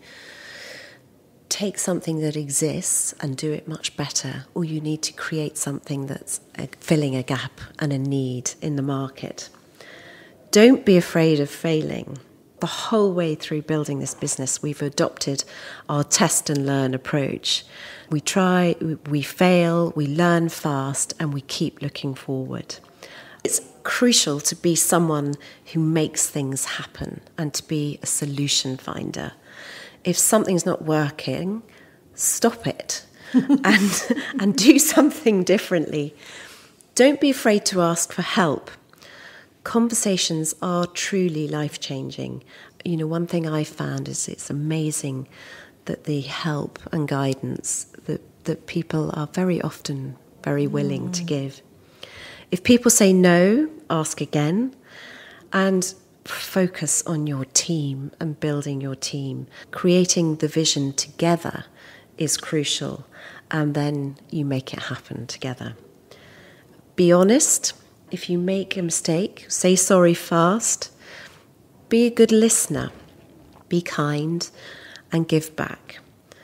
take something that exists and do it much better, or you need to create something that's filling a gap and a need in the market. Don't be afraid of failing. The whole way through building this business, we've adopted our test and learn approach. We try, we fail, we learn fast, and we keep looking forward. It's crucial to be someone who makes things happen and to be a solution finder. If something's not working, stop it and, and do something differently. Don't be afraid to ask for help. Conversations are truly life-changing. You know, one thing I found is it's amazing that the help and guidance that, that people are very often very willing mm. to give. If people say no, ask again, and focus on your team and building your team. Creating the vision together is crucial, and then you make it happen together. Be honest. If you make a mistake, say sorry fast. Be a good listener. Be kind and give back.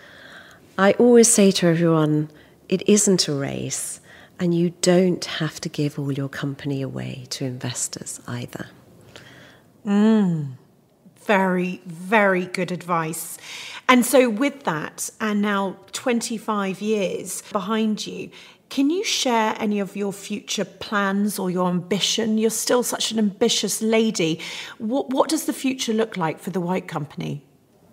I always say to everyone, it isn't a race. And you don't have to give all your company away to investors either. Mm, very, very good advice. And so with that, and now twenty-five years behind you, can you share any of your future plans or your ambition? You're still such an ambitious lady. What, what does the future look like for the White Company?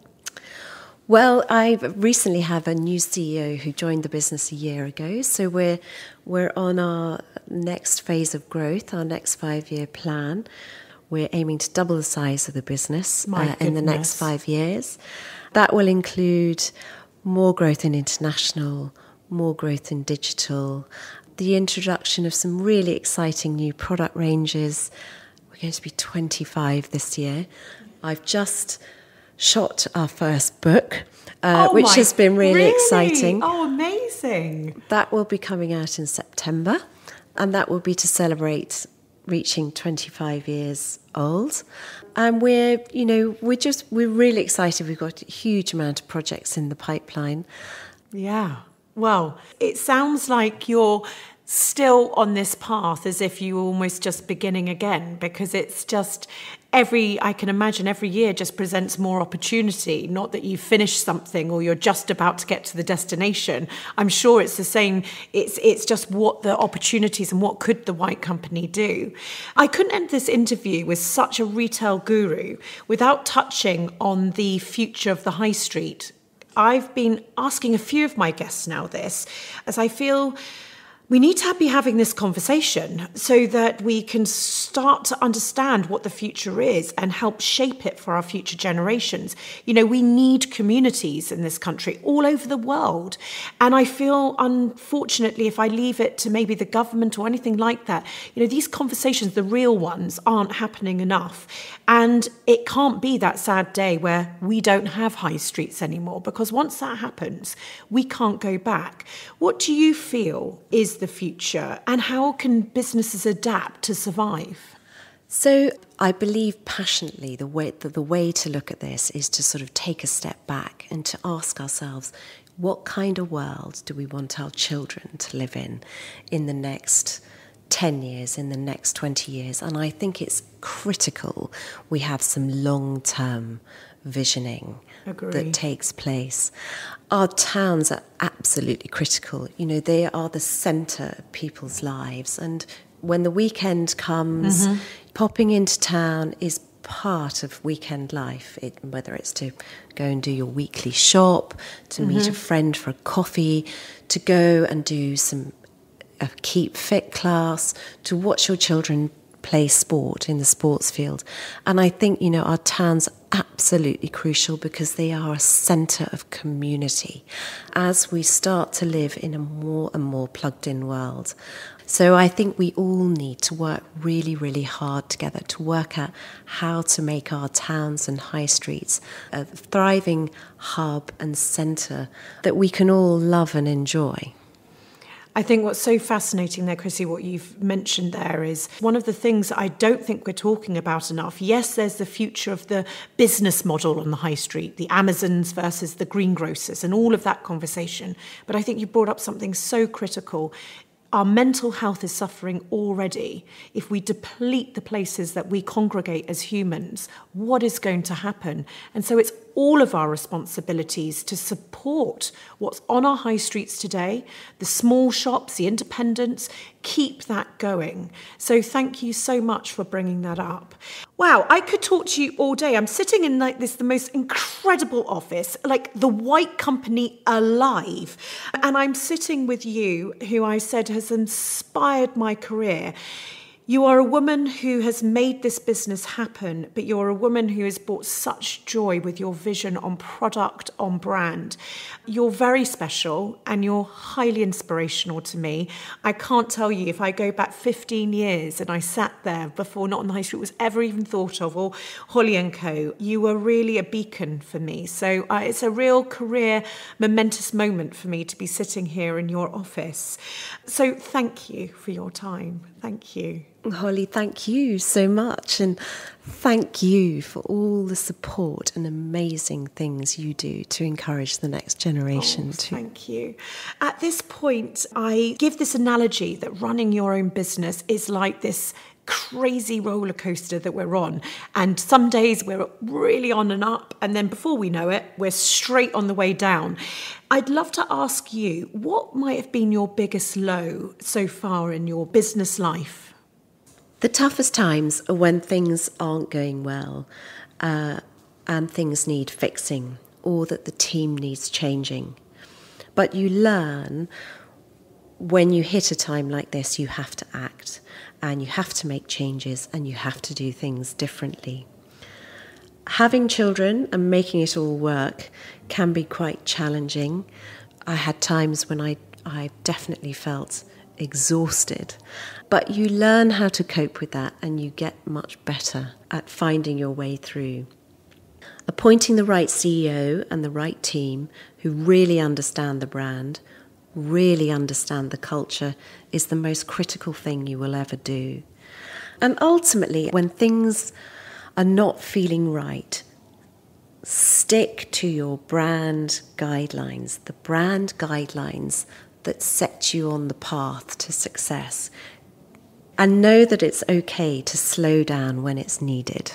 Well, I recently have a new C E O who joined the business a year ago. So we're we're on our next phase of growth, our next five-year plan. We're aiming to double the size of the business uh, in the next five years. That will include more growth in international, more growth in digital, the introduction of some really exciting new product ranges. We're going to be twenty-five this year. I've just shot our first book, uh, oh which my, has been really, really exciting. Oh, amazing. That will be coming out in September, and that will be to celebrate reaching twenty-five years old. And we're, you know, we're just, we're really excited. We've got a huge amount of projects in the pipeline. Yeah. Well, it sounds like you're still on this path as if you were almost just beginning again, because it's just every, I can imagine every year just presents more opportunity. Not that you've finished something or you're just about to get to the destination. I'm sure it's the same. It's it's just what the opportunities and what could the White Company do. I couldn't end this interview with such a retail guru without touching on the future of the high street. I've been asking a few of my guests now this, as I feel we need to be having this conversation so that we can start to understand what the future is and help shape it for our future generations. You know, we need communities in this country all over the world. And I feel, unfortunately, if I leave it to maybe the government or anything like that, you know, these conversations, the real ones, aren't happening enough. And it can't be that sad day where we don't have high streets anymore, because once that happens, we can't go back. What do you feel is the future, and how can businesses adapt to survive? So I believe passionately the way the, the way to look at this is to sort of take a step back and to ask ourselves, what kind of world do we want our children to live in in the next ten years, in the next twenty years? And I think it's critical we have some long-term visioning Agree. That takes place. Our towns are absolutely critical. You know, they are the centre of people's lives. And when the weekend comes, mm-hmm. popping into town is part of weekend life, it, whether it's to go and do your weekly shop, to mm-hmm. meet a friend for a coffee, to go and do some a Keep Fit class, to watch your children play sport in the sports field. And I think, you know, our towns are absolutely crucial because they are a centre of community as we start to live in a more and more plugged-in world. So I think we all need to work really, really hard together to work out how to make our towns and high streets a thriving hub and centre that we can all love and enjoy. I think what's so fascinating there, Chrissie, what you've mentioned there is one of the things I don't think we're talking about enough. Yes, there's the future of the business model on the high street, the Amazons versus the greengrocers and all of that conversation. But I think you brought up something so critical. Our mental health is suffering already. If we deplete the places that we congregate as humans, what is going to happen? And so it's all of our responsibilities to support what's on our high streets today, the small shops, the independents, keep that going. So thank you so much for bringing that up. Wow, I could talk to you all day. I'm sitting in like this, the most incredible office, like the White Company alive. And I'm sitting with you, who I said has inspired my career. You are a woman who has made this business happen, but you're a woman who has brought such joy with your vision on product, on brand. You're very special and you're highly inspirational to me. I can't tell you, if I go back fifteen years and I sat there before Not on the High Street was ever even thought of, or Holly and Co, you were really a beacon for me. So uh, it's a real career momentous moment for me to be sitting here in your office. So thank you for your time. Thank you. Holly, thank you so much, and thank you for all the support and amazing things you do to encourage the next generation. Oh, to thank you. At this point, I give this analogy that running your own business is like this crazy roller coaster that we're on, and some days we're really on and up, and then before we know it, we're straight on the way down. I'd love to ask you, what might have been your biggest low so far in your business life? The toughest times are when things aren't going well, uh, and things need fixing, or that the team needs changing. But you learn when you hit a time like this, you have to act, and you have to make changes, and you have to do things differently. Having children and making it all work can be quite challenging. I had times when I, I definitely felt exhausted, but you learn how to cope with that, and you get much better at finding your way through. Appointing the right C E O and the right team who really understand the brand, really understand the culture, is the most critical thing you will ever do. And ultimately, when things are not feeling right, stick to your brand guidelines, the brand guidelines that set you on the path to success. And know that it's okay to slow down when it's needed.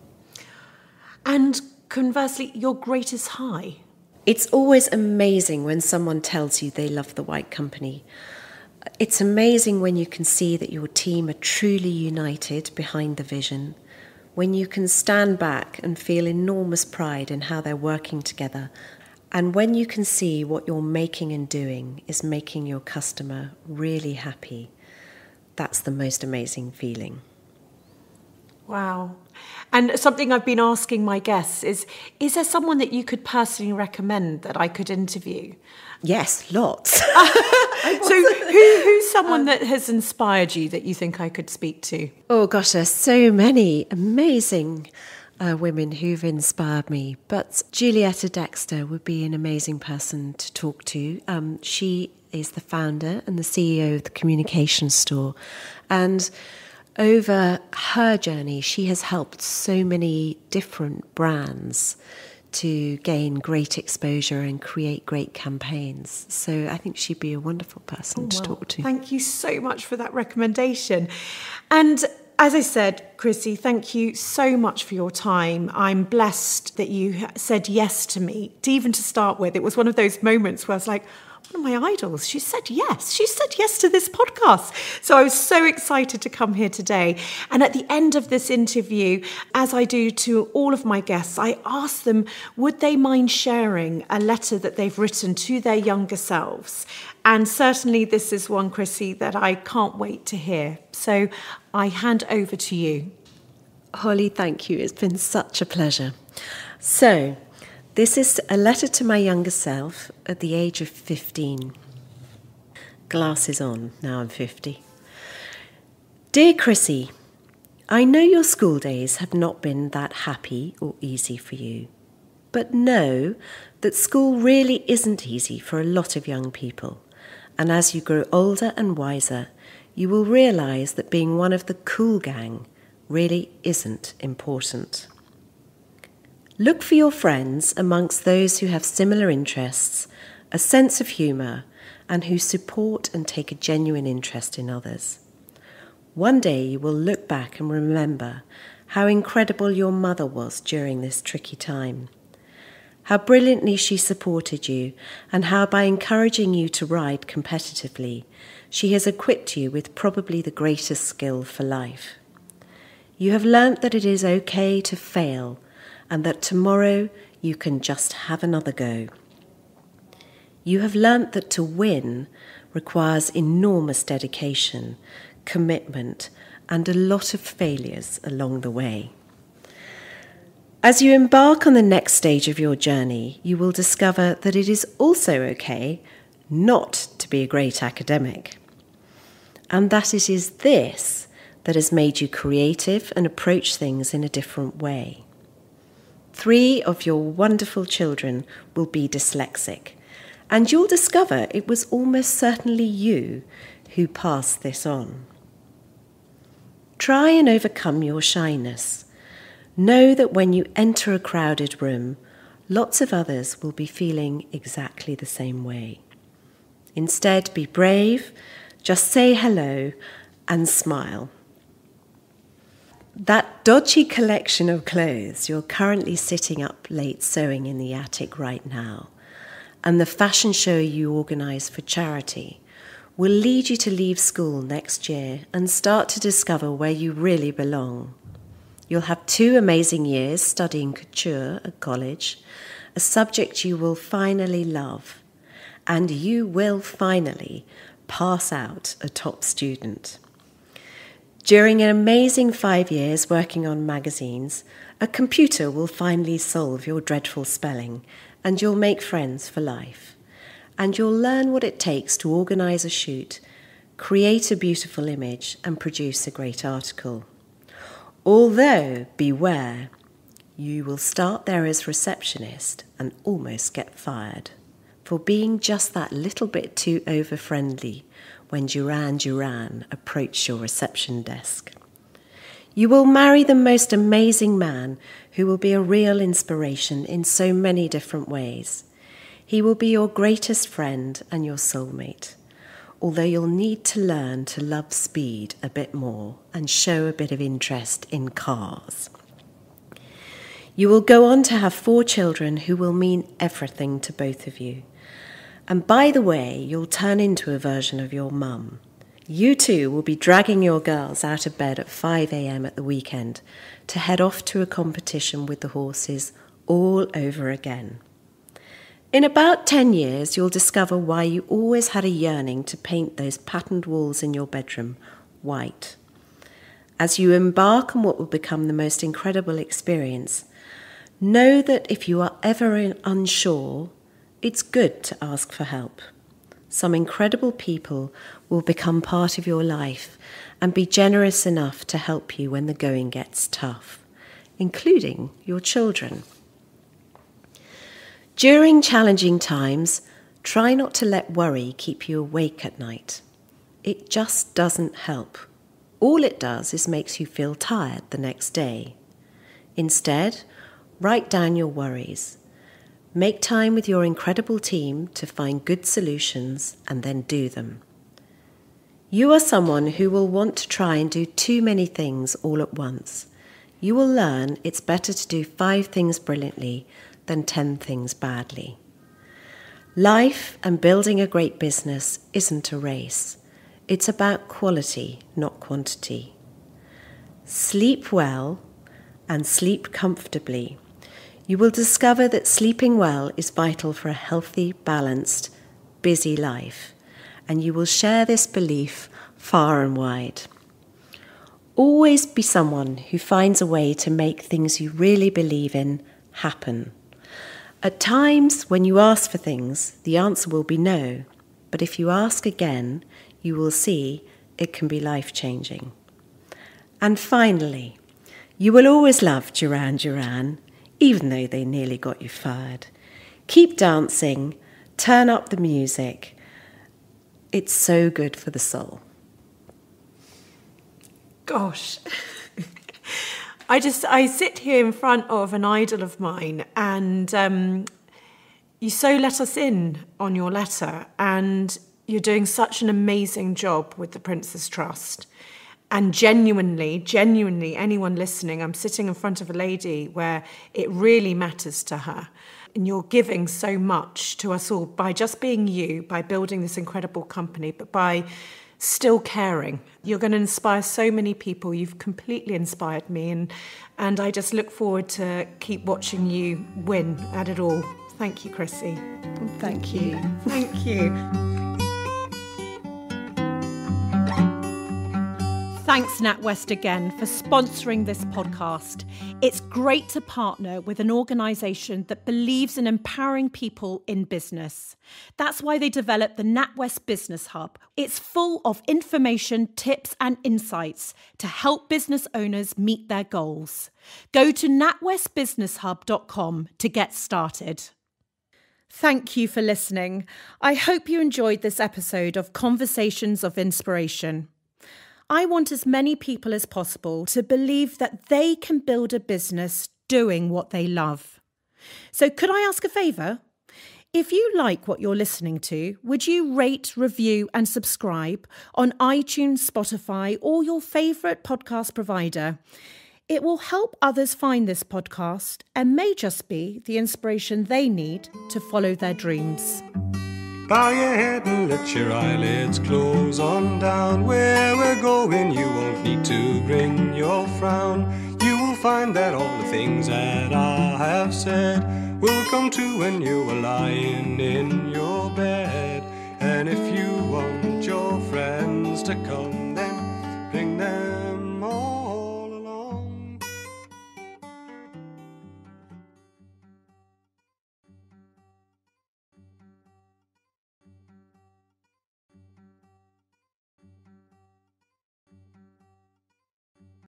And conversely, your greatest high? It's always amazing when someone tells you they love the White Company. It's amazing when you can see that your team are truly united behind the vision, when you can stand back and feel enormous pride in how they're working together, and when you can see what you're making and doing is making your customer really happy. That's the most amazing feeling. Wow. And something I've been asking my guests is, is there someone that you could personally recommend that I could interview? Yes, lots. So who, who's someone um, that has inspired you that you think I could speak to? Oh gosh, there's so many amazing uh, women who've inspired me. But Julietta Dexter would be an amazing person to talk to. Um, she is the founder and the C E O of the Communication Store. And over her journey, she has helped so many different brands to gain great exposure and create great campaigns. So I think she'd be a wonderful person oh, to well, talk to. Thank you so much for that recommendation. And as I said, Chrissie, thank you so much for your time. I'm blessed that you said yes to me, to even to start with. It was one of those moments where I was like, one of my idols. She said yes. She said yes to this podcast. So I was so excited to come here today. And at the end of this interview, as I do to all of my guests, I asked them, would they mind sharing a letter that they've written to their younger selves? And certainly this is one, Chrissie, that I can't wait to hear. So I hand over to you. Holly, thank you. It's been such a pleasure. So, this is a letter to my younger self at the age of fifteen. Glasses on, now I'm fifty. Dear Chrissie, I know your school days have not been that happy or easy for you, but know that school really isn't easy for a lot of young people. And as you grow older and wiser, you will realise that being one of the cool gang really isn't important. Look for your friends amongst those who have similar interests, a sense of humour, and who support and take a genuine interest in others. One day you will look back and remember how incredible your mother was during this tricky time, how brilliantly she supported you, and how by encouraging you to ride competitively, she has equipped you with probably the greatest skill for life. You have learnt that it is okay to fail and that tomorrow you can just have another go. You have learnt that to win requires enormous dedication, commitment, and a lot of failures along the way. As you embark on the next stage of your journey, you will discover that it is also okay not to be a great academic, and that it is this that has made you creative and approach things in a different way. Three of your wonderful children will be dyslexic, and you'll discover it was almost certainly you who passed this on. Try and overcome your shyness. Know that when you enter a crowded room, lots of others will be feeling exactly the same way. Instead, be brave, just say hello and smile. That dodgy collection of clothes you're currently sitting up late sewing in the attic right now, and the fashion show you organise for charity, will lead you to leave school next year and start to discover where you really belong. You'll have two amazing years studying couture at college, a subject you will finally love, and you will finally pass out a top student. During an amazing five years working on magazines, a computer will finally solve your dreadful spelling, and you'll make friends for life. And you'll learn what it takes to organise a shoot, create a beautiful image, and produce a great article. Although, beware, you will start there as receptionist and almost get fired for being just that little bit too over-friendly when Duran Duran approached your reception desk. You will marry the most amazing man who will be a real inspiration in so many different ways. He will be your greatest friend and your soulmate, although you'll need to learn to love speed a bit more and show a bit of interest in cars. You will go on to have four children who will mean everything to both of you. And by the way, you'll turn into a version of your mum. You too will be dragging your girls out of bed at five a.m. at the weekend to head off to a competition with the horses all over again. In about ten years, you'll discover why you always had a yearning to paint those patterned walls in your bedroom white. As you embark on what will become the most incredible experience, know that if you are ever unsure, it's good to ask for help. Some incredible people will become part of your life and be generous enough to help you when the going gets tough, including your children. During challenging times, try not to let worry keep you awake at night. It just doesn't help. All it does is makes you feel tired the next day. Instead, write down your worries. Make time with your incredible team to find good solutions and then do them. You are someone who will want to try and do too many things all at once. You will learn it's better to do five things brilliantly than ten things badly. Life and building a great business isn't a race. It's about quality, not quantity. Sleep well and sleep comfortably. You will discover that sleeping well is vital for a healthy, balanced, busy life, and you will share this belief far and wide. Always be someone who finds a way to make things you really believe in happen. At times, when you ask for things, the answer will be no, but if you ask again, you will see it can be life-changing. And finally, you will always love Duran Duran, even though they nearly got you fired. Keep dancing, turn up the music. It's so good for the soul. Gosh, I just, I sit here in front of an idol of mine, and um, you so let us in on your letter, and you're doing such an amazing job with the Prince's Trust. And genuinely, genuinely, anyone listening, I'm sitting in front of a lady where it really matters to her. And you're giving so much to us all by just being you, by building this incredible company, but by still caring. You're going to inspire so many people. You've completely inspired me. And, and I just look forward to keep watching you win at it all. Thank you, Chrissie. Thank you. Thank you. Thanks, NatWest, again for sponsoring this podcast. It's great to partner with an organisation that believes in empowering people in business. That's why they developed the NatWest Business Hub. It's full of information, tips and insights to help business owners meet their goals. Go to natwest business hub dot com to get started. Thank you for listening. I hope you enjoyed this episode of Conversations of Inspiration. I want as many people as possible to believe that they can build a business doing what they love. So could I ask a favour? If you like what you're listening to, would you rate, review and subscribe on iTunes, Spotify or your favourite podcast provider? It will help others find this podcast and may just be the inspiration they need to follow their dreams. Bow your head and let your eyelids close on down. Where we're going, you won't need to bring your frown. You will find that all the things that I have said will come true when you are lying in your bed. And if you want your friends to come